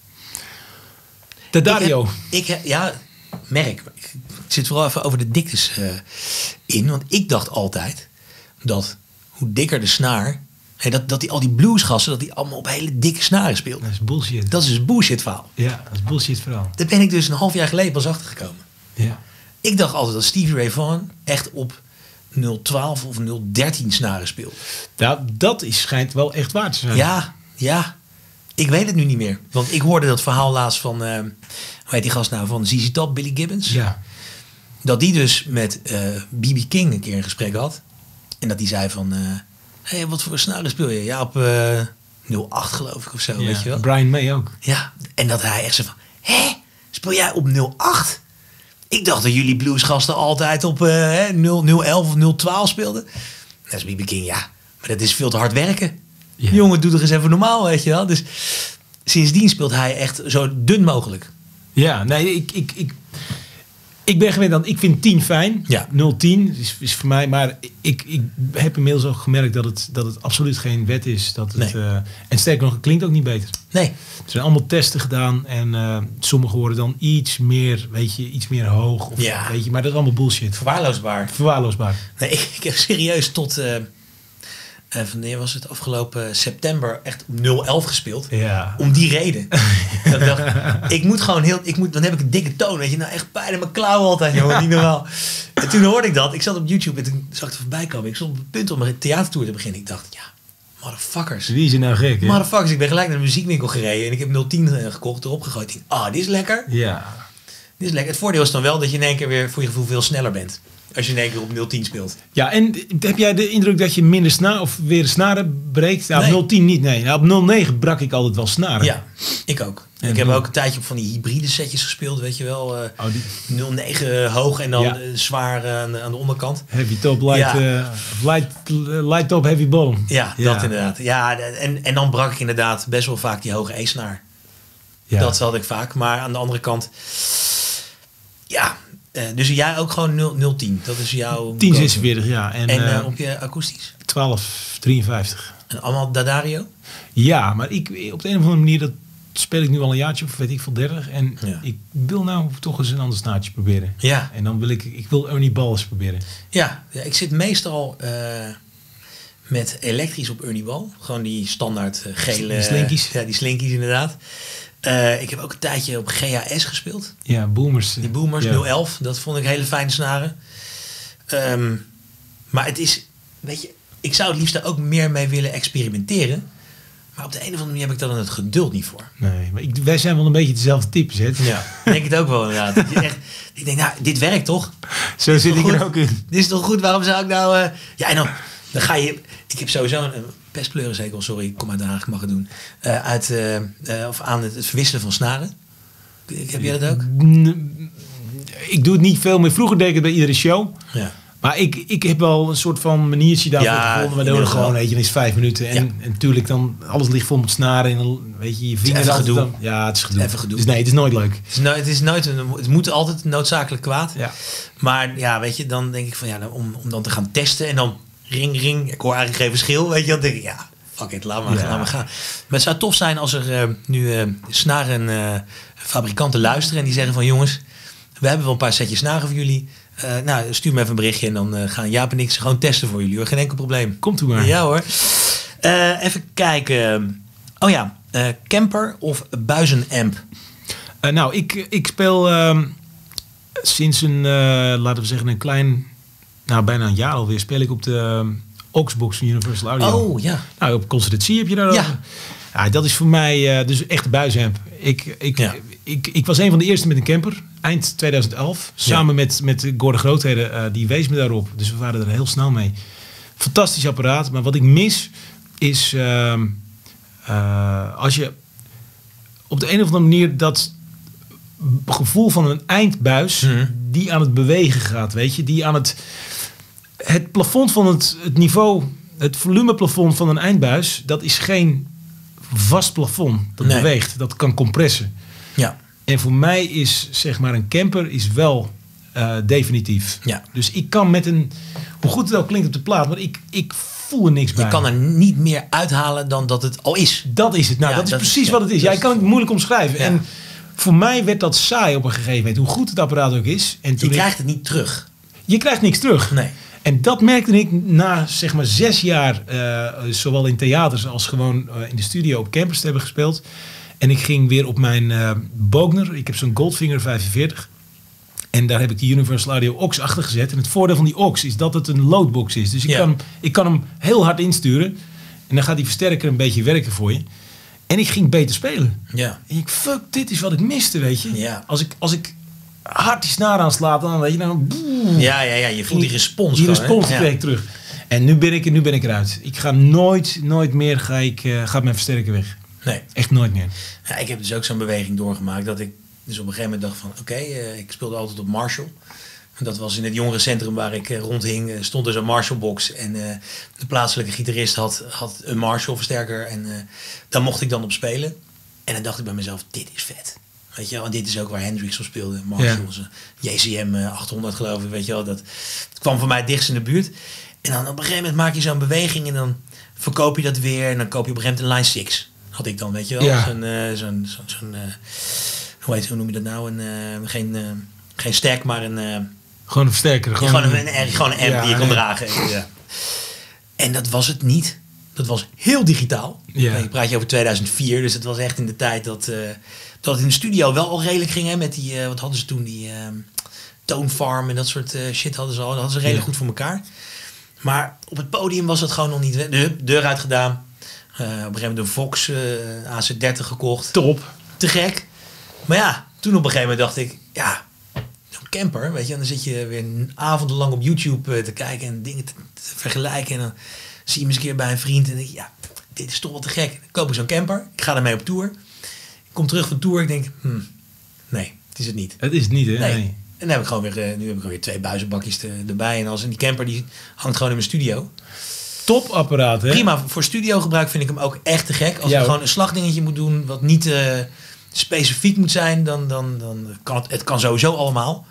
De Dario. Merk. Ik zit vooral even over de diktes in. Want ik dacht altijd dat hoe dikker de snaar... dat al die bluesgassen, dat die allemaal op hele dikke snaren speelden. Dat is bullshit. Dat is dus bullshit verhaal. Ja, dat is bullshit verhaal. Daar ben ik dus een half jaar geleden pas achtergekomen. Ja. Ik dacht altijd dat Stevie Ray Vaughan echt op 0,12 of 0,13 snaren speelde. Nou, dat schijnt wel echt waar te zijn. Ja. Ik weet het nu niet meer. Want ik hoorde dat verhaal laatst van... hoe heet die gast nou? Van ZZ Top, Billy Gibbons. Ja. Dat die dus met B.B. King een keer een gesprek had. En dat die zei van... hey, wat voor snaren speel je? Ja, op 0,8 geloof ik of zo, weet je wel. Brian May ook. Ja, en dat hij echt zo van... Hé, speel jij op 0,8? Ik dacht dat jullie bluesgasten altijd op 011 of 012 speelden. Dat is B.B. King, ja. Maar dat is veel te hard werken. Ja. Jongen, doe toch eens even normaal, weet je wel. Dus sindsdien speelt hij echt zo dun mogelijk. Ja, nee, ik ben gewend aan... Ik vind 10 fijn. Ja. 010 is voor mij... Maar ik heb inmiddels ook gemerkt dat het absoluut geen wet is. Dat het, en sterker nog, het klinkt ook niet beter. Nee. Er zijn allemaal testen gedaan. En sommige worden dan iets meer, weet je, iets meer hoog. Of, weet je, maar dat is allemaal bullshit. Verwaarloosbaar. Nee, ik heb serieus tot... wanneer was het? Afgelopen september echt op 011 gespeeld. Ja. Om die reden. Dat ik dacht, dan heb ik een dikke toon. Weet je, nou echt pijn in mijn klauwen altijd, jongen. Niet normaal. En toen hoorde ik dat. Ik zat op YouTube en toen zag ik er voorbij komen. Ik stond op het punt om een theatertour te beginnen. Ik dacht, ja, motherfuckers. Wie is er nou gek? Motherfuckers, ik ben gelijk naar de muziekwinkel gereden. En ik heb 010 gekocht, erop gegooid. Ik dacht, dit is lekker. Ja. Dit is lekker. Het voordeel is dan wel dat je in één keer weer voor je gevoel veel sneller bent. Als je in één keer op 010 speelt. Ja, en heb jij de indruk dat je minder weer snaren breekt? Nou, nee. Op 010 niet, nee. Nou, op 09 brak ik altijd wel snaren. Ja, ik ook. En ik heb ook een tijdje op van die hybride setjes gespeeld, weet je wel. 09 hoog en dan zwaar aan de onderkant. Heavy top, light top, heavy bottom. Ja, dat inderdaad. Ja, en dan brak ik inderdaad best wel vaak die hoge E-snaar. Ja. Dat had ik vaak. Maar aan de andere kant... Ja... dus jij ook gewoon 010. Dat is jouw... 1046, ja. En op je akoestisch? 1253. En allemaal D'Addario? Ja, maar op de een of andere manier... dat speel ik nu al een jaartje of weet ik veel 30. En ik wil nou toch eens een ander snaartje proberen. Ja. En dan wil ik wil Ernie Ball eens proberen. Ja, ik zit meestal met elektrisch op Ernie Ball. Gewoon die standaard gele... Die slinkies. Ja, die slinkies inderdaad. Ik heb ook een tijdje op GHS gespeeld. Ja, Boomers. Die Boomers, 011. Dat vond ik hele fijne snaren. Maar het is... Weet je, ik zou het liefst daar ook meer mee willen experimenteren. Maar op de een of andere manier heb ik daar dan het geduld niet voor. Nee, maar wij zijn wel een beetje dezelfde types, hè? Ja, denk het ook wel inderdaad. Ik denk, nou, dit werkt toch? Zo zit ik er ook in. Dit is toch goed? Waarom zou ik nou... Ja, en dan ga je... Ik heb sowieso een pestpleurenzekel, sorry, kom uit Den Haag, ik mag het doen. Of aan het verwisselen van snaren. Heb jij dat ook? Ik doe het niet veel meer. Vroeger deed ik het bij iedere show. Ja. Maar ik heb wel een soort van maniertje daarvoor gevonden. Waardoor er gewoon, weet je, dan is 5 minuten. En natuurlijk dan, alles ligt vol met snaren. En dan, weet je vingers gedoe. Dan, ja, het is gedoe. Even gedoe. Dus nee, het is nooit leuk. Het moet altijd noodzakelijk kwaad. Ja. Maar ja, weet je, dan denk ik van ja, om dan te gaan testen. En dan ring. Ik hoor eigenlijk geen verschil, weet je. Dan denk ik, ja, fuck it, laat maar gaan. Maar het zou tof zijn als er nu snarenfabrikanten luisteren. En die zeggen van jongens, we hebben wel een paar setjes snaren voor jullie. Nou, stuur me even een berichtje en dan gaan Jaap en ik ze gewoon testen voor jullie. Hoor. Geen enkel probleem. Komt u maar. Ja hoor. Even kijken. Oh ja, camper of buizenamp? Nou, ik speel sinds laten we zeggen een klein, nou bijna een jaar alweer, speel ik op de Auxbox van Universal Audio. Oh ja. Nou, op Concertatie heb je daar ook. Ja, dat is voor mij dus echt de buizenamp. Ik was een van de eerste met een camper, eind 2011. Samen met Gordon Grootheden, die wees me daarop. Dus we waren er heel snel mee. Fantastisch apparaat. Maar wat ik mis is... als je op de een of andere manier dat gevoel van een eindbuis... die aan het bewegen gaat, weet je. Die aan het plafond van het niveau... Het volumeplafond van een eindbuis... dat is geen vast plafond. Dat beweegt. Dat kan compressen. Ja. En voor mij is zeg maar een camper is wel definitief. Ja. Dus ik kan met een... Hoe goed het ook klinkt op de plaat... maar ik voel er niks bij. Je kan er niet meer uithalen dan dat het al is. Dat is het. Nou, dat is precies wat het is. Jij kan het moeilijk omschrijven. Ja. En voor mij werd dat saai op een gegeven moment. Hoe goed het apparaat ook is. En je krijgt het niet terug. Je krijgt niks terug. Nee. En dat merkte ik na zeg maar 6 jaar... zowel in theaters als gewoon in de studio op campers te hebben gespeeld. En ik ging weer op mijn Bogner. Ik heb zo'n Goldfinger 45. En daar heb ik de Universal Audio aux achter gezet. En het voordeel van die aux is dat het een loadbox is. Dus ik kan hem heel hard insturen. En dan gaat die versterker een beetje werken voor je. En ik ging beter spelen. Ja. En ik fuck, dit is wat ik miste, weet je. Ja. Als ik hard die snaar aanslaat, dan weet je dan... Ja, je voelt die respons. Die respons krijg ik terug. En nu ben ik eruit. Ik ga nooit meer gaat mijn versterker weg. Nee. Echt nooit meer. Ja, ik heb dus ook zo'n beweging doorgemaakt dat ik Dus op een gegeven moment dacht ik van oké, ik speelde altijd op Marshall. En dat was in het jongerencentrum waar ik rondhing. Stond dus een Marshall-box. En de plaatselijke gitarist had een Marshall-versterker. En daar mocht ik dan op spelen. En dan dacht ik bij mezelf, dit is vet. Weet je wel, en dit is ook waar Hendrix op speelde. Marshall's, JCM 800 geloof ik, weet je wel. Dat kwam voor mij het dichtst in de buurt. En dan op een gegeven moment maak je zo'n beweging en dan verkoop je dat weer. En dan koop je op een gegeven moment een Line 6. Had ik dan, weet je wel. Ja. Hoe noem je dat nou? Geen stack, maar een... Gewoon een versterker. Gewoon een amp die je kon dragen. Ja. En dat was het niet. Dat was heel digitaal. Ja. Ik praat je over 2004, dus het was echt in de tijd dat het in de studio wel al redelijk ging. Hè, met die, wat hadden ze toen? Die Tone Farm en dat soort shit hadden ze al. Dat hadden ze redelijk goed voor elkaar. Maar op het podium was dat gewoon nog niet. De deur uitgedaan. Op een gegeven moment een Vox AC30 gekocht. Top. Te gek. Maar ja, toen op een gegeven moment dacht ik, ja, zo'n camper, weet je. En dan zit je weer avondenlang op YouTube te kijken en dingen te vergelijken. En dan zie je hem eens een keer bij een vriend en denk je, ja, dit is toch wel te gek. Dan koop ik zo'n camper, ik ga ermee op tour. Ik kom terug van tour, ik denk, nee, het is het niet. Het is het niet, hè? Nee. Nee. En dan heb ik gewoon weer, nu heb ik gewoon weer 2 buizenbakjes erbij. En die camper die hangt gewoon in mijn studio. Topapparaat, hè? Prima, voor studiogebruik vind ik hem ook echt te gek. Als Ja, je gewoon een slagdingetje moet doen wat niet specifiek moet zijn, dan kan het kan sowieso allemaal.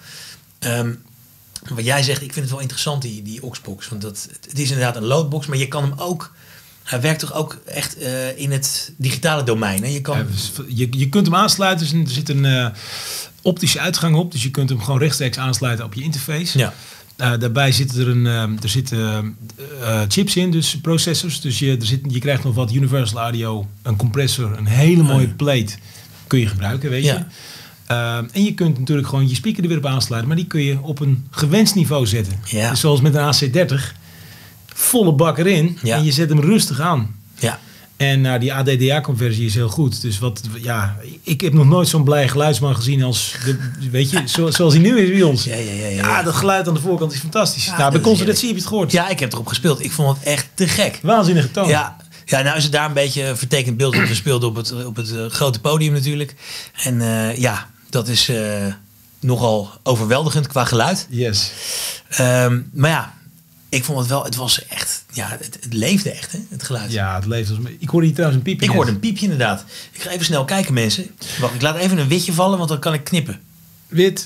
Wat jij zegt, ik vind het wel interessant, die Oxbox. Want het is inderdaad een loadbox, maar je kan hem ook... Hij werkt toch ook echt in het digitale domein. Hè? Je kunt hem aansluiten, dus er zit een optische uitgang op. Dus je kunt hem gewoon rechtstreeks aansluiten op je interface. Ja. Daarbij zitten er zitten chips in, dus processors. Dus je krijgt nog wat Universal Audio, een compressor, een hele mooie plate. Kun je gebruiken, weet je. Ja. En je kunt natuurlijk gewoon je speaker er weer op aansluiten. Maar die kun je op een gewenst niveau zetten. Ja. Dus zoals met een AC30. Volle bak erin. Ja. En je zet hem rustig aan. Ja. En die ADDA-conversie is heel goed. Dus ik heb nog nooit zo'n blij geluidsman gezien als, weet je, zoals hij nu is bij ons. Ja, dat geluid aan de voorkant is fantastisch. Ja, bij concertatie heb je het gehoord. Ja, ik heb erop gespeeld. Ik vond het echt te gek. Waanzinnige toon. Ja, nou is het daar een beetje een vertekend beeld op gespeeld op het grote podium natuurlijk. En dat is nogal overweldigend qua geluid. Yes. Maar ja, ik vond het wel, het was echt, het leefde echt, hè, het geluid. Ja, het leeft. Ik hoorde hier trouwens een piepje. Ik hoorde een piepje inderdaad. Ik ga even snel kijken, mensen. Wacht, ik laat even een witje vallen, want dan kan ik knippen. Wit.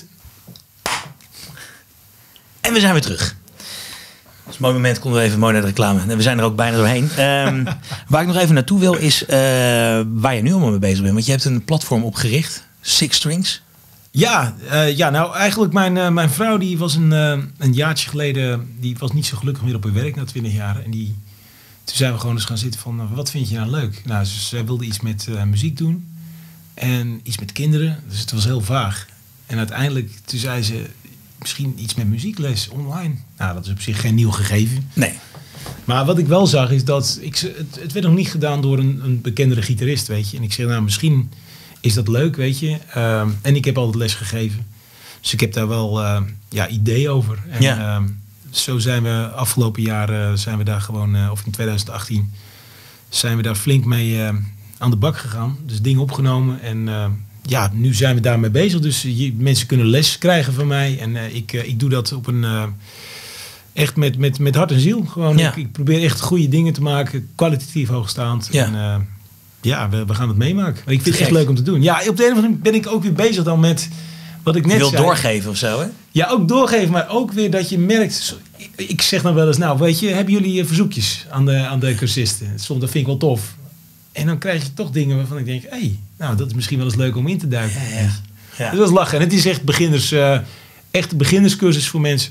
En we zijn weer terug. Op een mooi moment konden we even mooi naar de reclame. En we zijn er ook bijna doorheen. Waar ik nog even naartoe wil is waar je nu allemaal mee bezig bent. Want je hebt een platform opgericht, Six Strings. Ja, nou eigenlijk mijn vrouw die was een jaartje geleden, die was niet zo gelukkig meer op haar werk na 20 jaar. En toen zijn we gewoon eens gaan zitten van, wat vind je nou leuk? Nou, zij wilde iets met muziek doen en iets met kinderen. Dus het was heel vaag. En uiteindelijk, toen zei ze, misschien iets met muziekles online. Nou, dat is op zich geen nieuw gegeven. Nee. Maar wat ik wel zag is dat, het werd nog niet gedaan door een bekendere gitarist, weet je. En ik zeg, nou misschien is dat leuk, weet je. En ik heb altijd les gegeven. Dus ik heb daar wel ideeën over. En zo zijn we afgelopen jaar, zijn we daar gewoon, of in 2018, zijn we daar flink mee aan de bak gegaan. Dus dingen opgenomen. En nu zijn we daarmee bezig. Dus mensen kunnen les krijgen van mij. En ik doe dat op een... echt met hart en ziel. Gewoon, ik probeer echt goede dingen te maken. Kwalitatief hoogstaand. Ja. En we gaan het meemaken. Maar ik vind het echt leuk om te doen. Ja, op de een of andere manier ben ik ook weer bezig dan met wat ik net zei. Je wil doorgeven of zo, hè? Ja, ook doorgeven. Maar ook weer dat je merkt... Ik zeg dan wel eens, nou weet je, hebben jullie verzoekjes aan de cursisten? Soms dat vind ik wel tof. En dan krijg je toch dingen waarvan ik denk, nou dat is misschien wel eens leuk om in te duiken. Ja. Dus dat is lachen. En het is echt beginnerscursus voor mensen.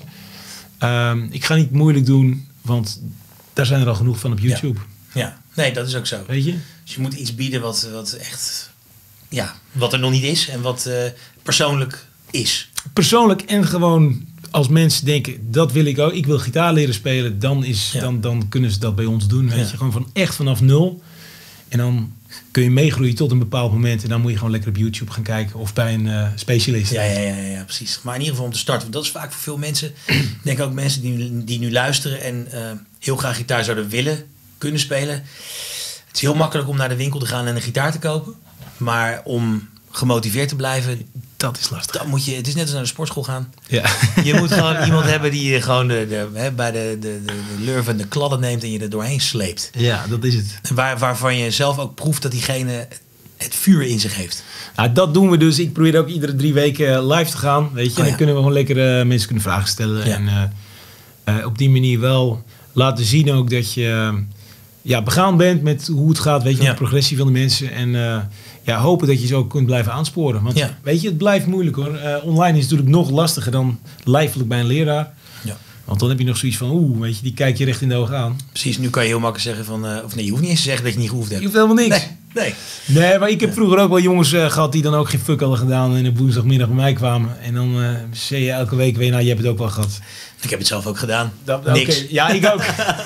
Ik ga niet moeilijk doen, want daar zijn er al genoeg van op YouTube. Ja, nee, dat is ook zo. Weet je? Dus je moet iets bieden wat echt, wat er nog niet is en wat persoonlijk is. Persoonlijk en gewoon als mensen denken, dat wil ik ook. Ik wil gitaar leren spelen, dan kunnen ze dat bij ons doen. Weet je? Gewoon vanaf nul. En dan kun je meegroeien tot een bepaald moment. En dan moet je gewoon lekker op YouTube gaan kijken. Of bij een specialist. Ja, precies. Maar in ieder geval om te starten. Want dat is vaak voor veel mensen. Ik denk ook mensen die nu luisteren. En heel graag gitaar zouden willen kunnen spelen. Het is heel makkelijk om naar de winkel te gaan en een gitaar te kopen. Maar om gemotiveerd te blijven, Dat is lastig. dan moet je, het is net als naar de sportschool gaan. Ja. Je moet gewoon iemand hebben die je gewoon bij de lurven en de kladden neemt en je er doorheen sleept. Ja, dat is het. Waarvan je zelf ook proeft dat diegene het vuur in zich heeft. Nou, dat doen we dus. Ik probeer ook iedere 3 weken live te gaan. Weet je? En dan kunnen we gewoon lekker mensen kunnen vragen stellen. Ja. En op die manier wel laten zien ook dat je begaan bent met hoe het gaat. Weet je, met de progressie van de mensen. En hopen dat je ze ook kunt blijven aansporen. Want weet je, het blijft moeilijk hoor. Online is het natuurlijk nog lastiger dan lijfelijk bij een leraar. Ja. Want dan heb je nog zoiets van, weet je, die kijk je recht in de ogen aan. Precies, nu kan je heel makkelijk zeggen van, of nee, je hoeft niet eens te zeggen dat je niet gehoefd hebt. Je hoeft helemaal niks. Nee, maar ik heb vroeger ook wel jongens gehad die dan ook geen fuck hadden gedaan en op woensdagmiddag bij mij kwamen. En dan zei je elke week weer, je hebt het ook wel gehad. Ik heb het zelf ook gedaan. Niks. Okay. Ja, ik ook.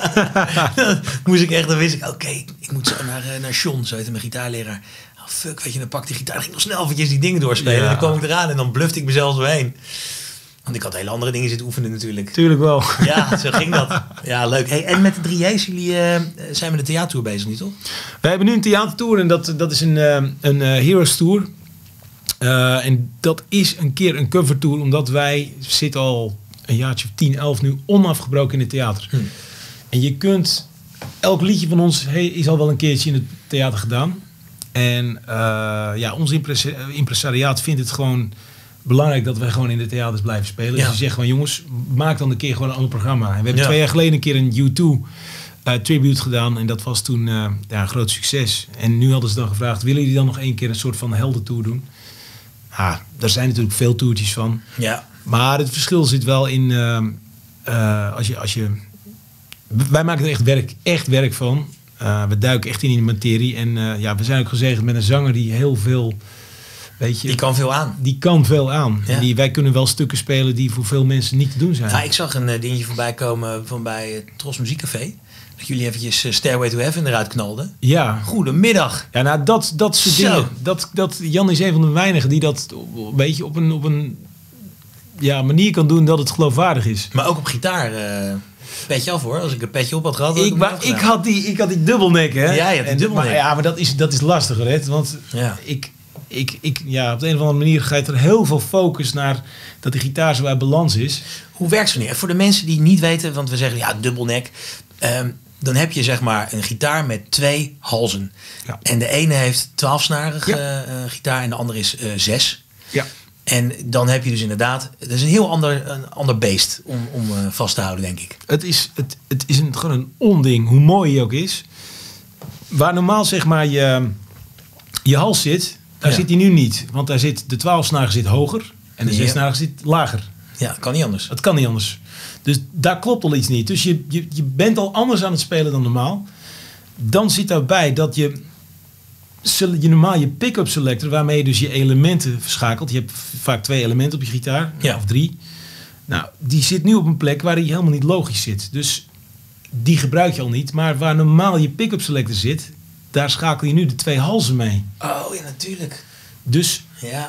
Dan wist ik, ik moet zo naar John, zo heette mijn gitaarleraar. Oh fuck, weet je, dan pak die gitaar, dan ging nog snel eventjes die dingen doorspelen. Ja. En dan kwam ik eraan en dan blufte ik mezelf doorheen. Want ik had hele andere dingen zitten oefenen natuurlijk. Tuurlijk wel. Ja, zo ging dat. Ja, leuk. Hey, en met de 3J's, jullie zijn met de theatertour bezig, niet toch? Wij hebben nu een theatertour en dat is een Heroes Tour. En dat is een keer een covertour, omdat wij zitten al een jaartje of 10, 11 nu onafgebroken in het theater. En je kunt, elk liedje van ons is al wel een keertje in het theater gedaan. En ons impresariaat vindt het gewoon belangrijk dat wij gewoon in de theaters blijven spelen. Ja. Dus je zegt gewoon, jongens, maak dan een keer gewoon een ander programma. En we hebben 2 jaar geleden een keer een U2 tribute gedaan. En dat was toen een groot succes. En nu hadden ze dan gevraagd, willen jullie dan nog 1 keer een soort van heldentour doen? Daar zijn natuurlijk veel toertjes van. Ja. Maar het verschil zit wel in, als je wij maken er echt werk van. We duiken echt in de materie. En we zijn ook gezegend met een zanger die heel veel, weet je, die kan veel aan. Die kan veel aan. Ja. En wij kunnen wel stukken spelen die voor veel mensen niet te doen zijn. Nou, ik zag een dingetje voorbij komen van bij Tros Muziekcafé. Dat jullie eventjes Stairway to Heaven eruit knalden. Ja. Goedemiddag. Ja, nou dat soort dingen. Jan is een van de weinigen die dat een beetje op een manier kan doen dat het geloofwaardig is. Maar ook op gitaar. Petje af hoor. Als ik een petje op had gehad. Ik had die dubbelnek, hè? Ja, je hebt die dubbelnek. Maar dat is lastiger, hè? Want ik op de een of andere manier gaat er heel veel focus naar dat de gitaar zo uit balans is. Hoe werkt het nu? Voor de mensen die niet weten, want we zeggen dubbelnek. Dan heb je zeg maar een gitaar met 2 halzen. Ja. En de ene heeft 12-snarige gitaar en de andere is 6. Ja. En dan heb je dus inderdaad, dat is een heel ander beest om vast te houden, denk ik. Het is gewoon een onding, hoe mooi hij ook is. Waar normaal zeg maar je hals zit, daar zit hij nu niet. Want daar zit de 12-snarige zit hoger en de 6-snarige zit lager. Ja, dat kan niet anders. Het kan niet anders. Dus daar klopt al iets niet. Dus je bent al anders aan het spelen dan normaal. Dan zit daarbij dat je normaal je pick-up selector, waarmee je dus je elementen verschakelt. Je hebt vaak 2 elementen op je gitaar, of 3. Nou, die zit nu op een plek waar die helemaal niet logisch zit. Dus die gebruik je al niet. Maar waar normaal je pick-up selector zit, daar schakel je nu de 2 halzen mee. Oh, ja, natuurlijk. Dus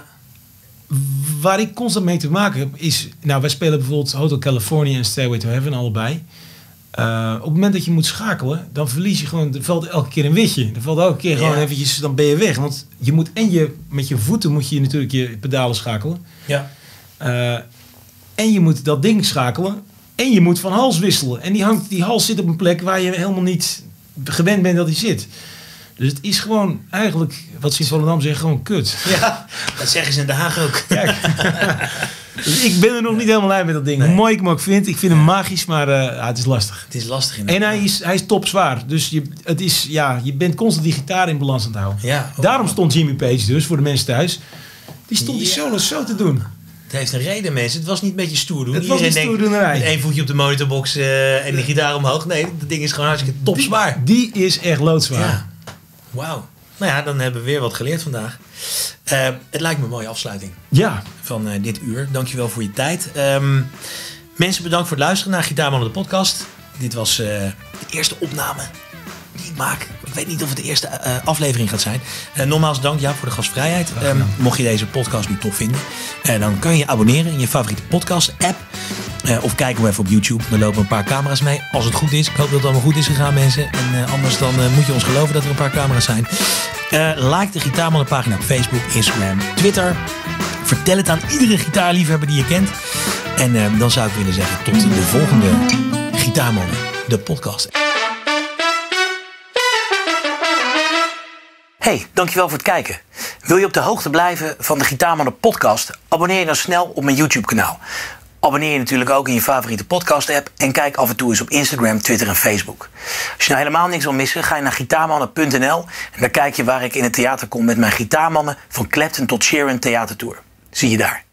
waar ik constant mee te maken heb is, wij spelen bijvoorbeeld Hotel California en Stairway to Heaven allebei. Op het moment dat je moet schakelen, dan verlies je gewoon, er valt elke keer een witje. Er valt elke keer gewoon eventjes, dan ben je weg. Want je moet met je voeten moet je natuurlijk je pedalen schakelen. Ja. En je moet dat ding schakelen. En je moet van hals wisselen. En die hals zit op een plek waar je helemaal niet gewend bent dat die zit. Dus het is gewoon eigenlijk, wat ze in Volendam zeggen, gewoon kut. Ja, dat zeggen ze in Den Haag ook. Kijk. Dus ik ben er nog niet helemaal uit met dat ding. Nee. Hoe mooi ik hem ook vind. Ik vind hem magisch, maar het is lastig. Het is lastig inderdaad. En hij is topzwaar. Dus je bent constant die gitaar in balans aan het houden. Ja, daarom stond Jimmy Page dus, voor de mensen thuis. Die stond die solos zo te doen. Het heeft een reden, mensen. Het was niet een beetje stoer doen. Het was niet stoerdoenerij. Met 1 voetje op de monitorbox en de gitaar omhoog. Nee, dat ding is gewoon hartstikke topzwaar. Die is echt loodzwaar. Ja. Wauw. Nou ja, dan hebben we weer wat geleerd vandaag. Het lijkt me een mooie afsluiting van dit uur. Dankjewel voor je tijd. Mensen, bedankt voor het luisteren naar Gitaarmannen de podcast. Dit was de eerste opname die ik maak. Ik weet niet of het de eerste aflevering gaat zijn. Nogmaals dank voor de gastvrijheid. Mocht je deze podcast nu tof vinden, dan kan je je abonneren in je favoriete podcast app. Of kijk hem even op YouTube. Er lopen een paar camera's mee. Als het goed is. Ik hoop dat het allemaal goed is gegaan, mensen. En anders dan moet je ons geloven dat er een paar camera's zijn. Like de Gitaarmannen-pagina op Facebook, Instagram, Twitter. Vertel het aan iedere gitaarliefhebber die je kent. En dan zou ik willen zeggen tot de volgende Gitaarmannen, de podcast. Hey, dankjewel voor het kijken. Wil je op de hoogte blijven van de Gitaarmannen podcast? Abonneer je dan snel op mijn YouTube kanaal. Abonneer je natuurlijk ook in je favoriete podcast app. En kijk af en toe eens op Instagram, Twitter en Facebook. Als je nou helemaal niks wil missen, ga je naar gitaarmannen.nl. En daar kijk je waar ik in het theater kom met mijn Gitaarmannen van Clapton tot Sheeran theatertour. Zie je daar.